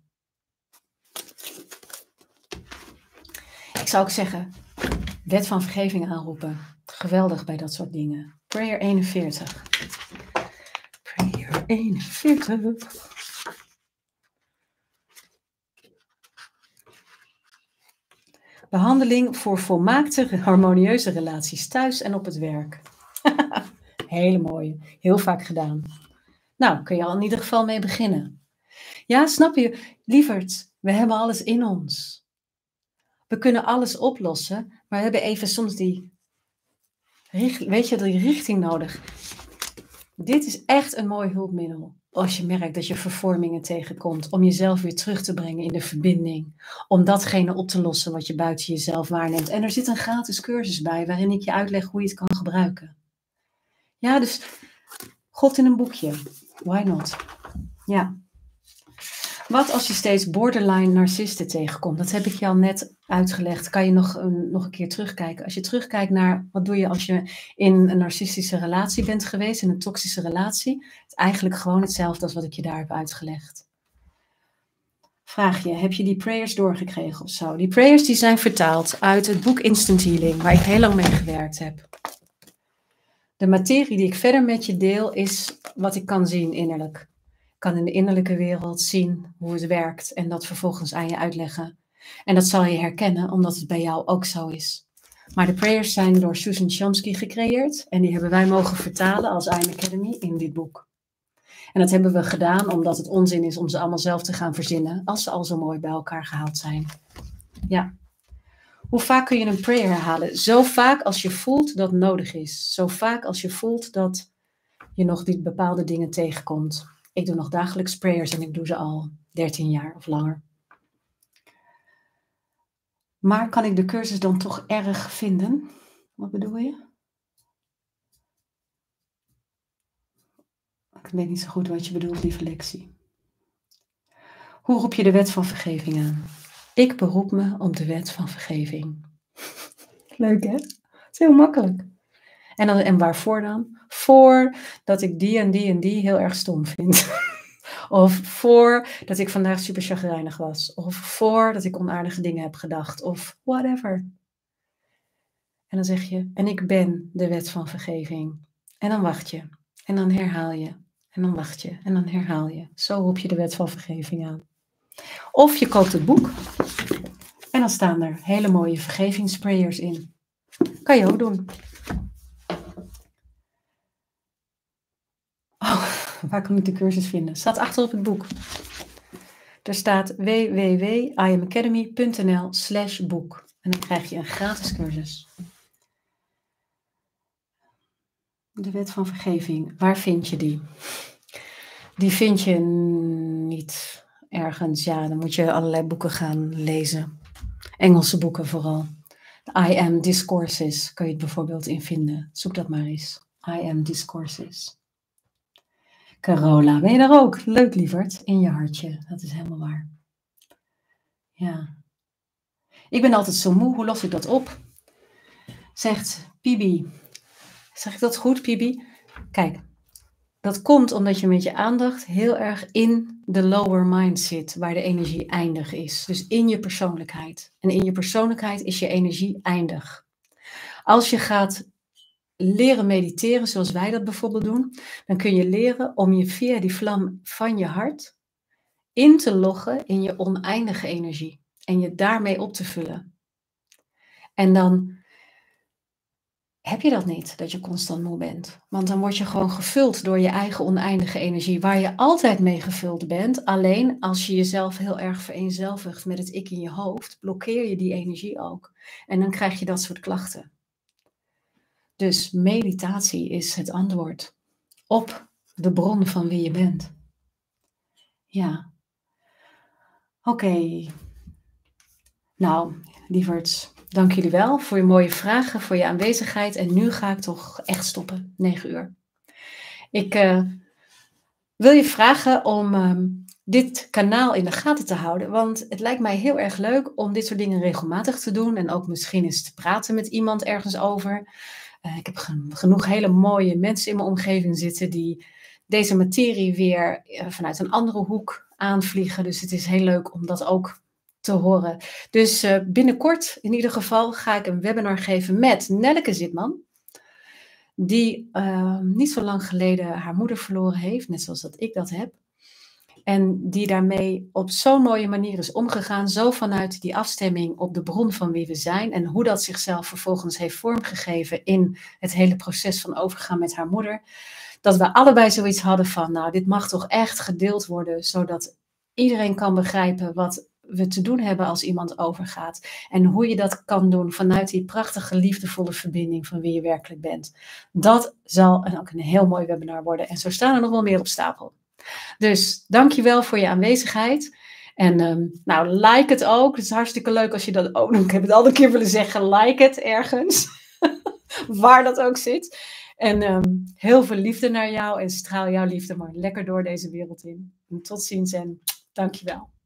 Ik zou ook zeggen, wet van vergeving aanroepen. Geweldig bij dat soort dingen. Prayer eenenveertig. Prayer eenenveertig. Behandeling voor volmaakte, harmonieuze relaties thuis en op het werk. Hele mooie. Heel vaak gedaan. Nou, kun je al in ieder geval mee beginnen. Ja, snap je? Lieverd, we hebben alles in ons. We kunnen alles oplossen, maar we hebben even soms die, weet je, die richting nodig. Dit is echt een mooi hulpmiddel. Als je merkt dat je vervormingen tegenkomt, om jezelf weer terug te brengen in de verbinding. Om datgene op te lossen wat je buiten jezelf waarneemt. En er zit een gratis cursus bij, waarin ik je uitleg hoe je het kan gebruiken. Ja, dus God in een boekje. Why not? Ja. Wat als je steeds borderline narcisten tegenkomt? Dat heb ik je al net uitgelegd. Kan je nog een, nog een keer terugkijken. Als je terugkijkt naar wat doe je als je in een narcistische relatie bent geweest, in een toxische relatie. Het is eigenlijk gewoon hetzelfde als wat ik je daar heb uitgelegd. Vraag je, heb je die prayers doorgekregen of zo? Die prayers die zijn vertaald uit het boek Instant Healing, waar ik heel lang mee gewerkt heb. De materie die ik verder met je deel is wat ik kan zien innerlijk. Ik kan in de innerlijke wereld zien hoe het werkt en dat vervolgens aan je uitleggen. En dat zal je herkennen, omdat het bij jou ook zo is. Maar de prayers zijn door Susan Chomsky gecreëerd en die hebben wij mogen vertalen als I Am Academy in dit boek. En dat hebben we gedaan omdat het onzin is om ze allemaal zelf te gaan verzinnen, als ze al zo mooi bij elkaar gehaald zijn. Ja. Hoe vaak kun je een prayer herhalen? Zo vaak als je voelt dat nodig is. Zo vaak als je voelt dat je nog die bepaalde dingen tegenkomt. Ik doe nog dagelijks prayers en ik doe ze al dertien jaar of langer. Maar kan ik de cursus dan toch erg vinden? Wat bedoel je? Ik weet niet zo goed wat je bedoelt, lieve Lexie. Hoe roep je de wet van vergeving aan? Ik beroep me op de wet van vergeving. Leuk hè? Het is heel makkelijk. En, dan, en waarvoor dan? Voor dat ik die en die en die heel erg stom vind. Of voor dat ik vandaag super chagrijnig was. Of voor dat ik onaardige dingen heb gedacht. Of whatever. En dan zeg je, en ik ben de wet van vergeving. En dan wacht je. En dan herhaal je. En dan wacht je. En dan herhaal je. Zo roep je de wet van vergeving aan. Of je koopt het boek. En dan staan er hele mooie vergevingsprayers in. Kan je ook doen. Oh, waar kan ik de cursus vinden? Staat achter op het boek. Er staat w w w punt i am academy punt n l slash boek. En dan krijg je een gratis cursus. De wet van vergeving. Waar vind je die? Die vind je niet ergens. Ja, dan moet je allerlei boeken gaan lezen. Engelse boeken vooral. I Am Discourses kan je het bijvoorbeeld in vinden. Zoek dat maar eens. I Am Discourses. Carola, ben je daar ook? Leuk, lieverd. In je hartje. Dat is helemaal waar. Ja. Ik ben altijd zo moe. Hoe los ik dat op? Zegt Pibi. Zeg ik dat goed, Pibi? Kijk. Dat komt omdat je met je aandacht heel erg in de lower mind zit, waar de energie eindig is. Dus in je persoonlijkheid. En in je persoonlijkheid is je energie eindig. Als je gaat leren mediteren, zoals wij dat bijvoorbeeld doen, dan kun je leren om je via die vlam van je hart in te loggen in je oneindige energie. En je daarmee op te vullen. En dan heb je dat niet, dat je constant moe bent. Want dan word je gewoon gevuld door je eigen oneindige energie, waar je altijd mee gevuld bent. Alleen als je jezelf heel erg vereenzelvigt met het ik in je hoofd, blokkeer je die energie ook. En dan krijg je dat soort klachten. Dus meditatie is het antwoord op de bron van wie je bent. Ja. Oké. Okay. Nou, lieverds. Dank jullie wel voor je mooie vragen, voor je aanwezigheid. En nu ga ik toch echt stoppen, negen uur. Ik uh, wil je vragen om uh, dit kanaal in de gaten te houden. Want het lijkt mij heel erg leuk om dit soort dingen regelmatig te doen. En ook misschien eens te praten met iemand ergens over. Uh, ik heb gen- genoeg hele mooie mensen in mijn omgeving zitten die deze materie weer uh, vanuit een andere hoek aanvliegen. Dus het is heel leuk om dat ook te horen. Dus uh, binnenkort in ieder geval ga ik een webinar geven met Nelleke Zitman. Die uh, niet zo lang geleden haar moeder verloren heeft. Net zoals dat ik dat heb. En die daarmee op zo'n mooie manier is omgegaan. Zo vanuit die afstemming op de bron van wie we zijn. En hoe dat zichzelf vervolgens heeft vormgegeven in het hele proces van overgaan met haar moeder. Dat we allebei zoiets hadden van, nou, dit mag toch echt gedeeld worden. Zodat iedereen kan begrijpen wat we te doen hebben als iemand overgaat. En hoe je dat kan doen vanuit die prachtige, liefdevolle verbinding van wie je werkelijk bent. Dat zal een, ook een heel mooi webinar worden. En zo staan er nog wel meer op stapel. Dus dankjewel voor je aanwezigheid. En um, nou, like het ook. Het is hartstikke leuk als je dat ook... Ik heb het al een keer willen zeggen, like het ergens. Waar dat ook zit. En um, heel veel liefde naar jou en straal jouw liefde maar lekker door deze wereld in. En tot ziens en dankjewel.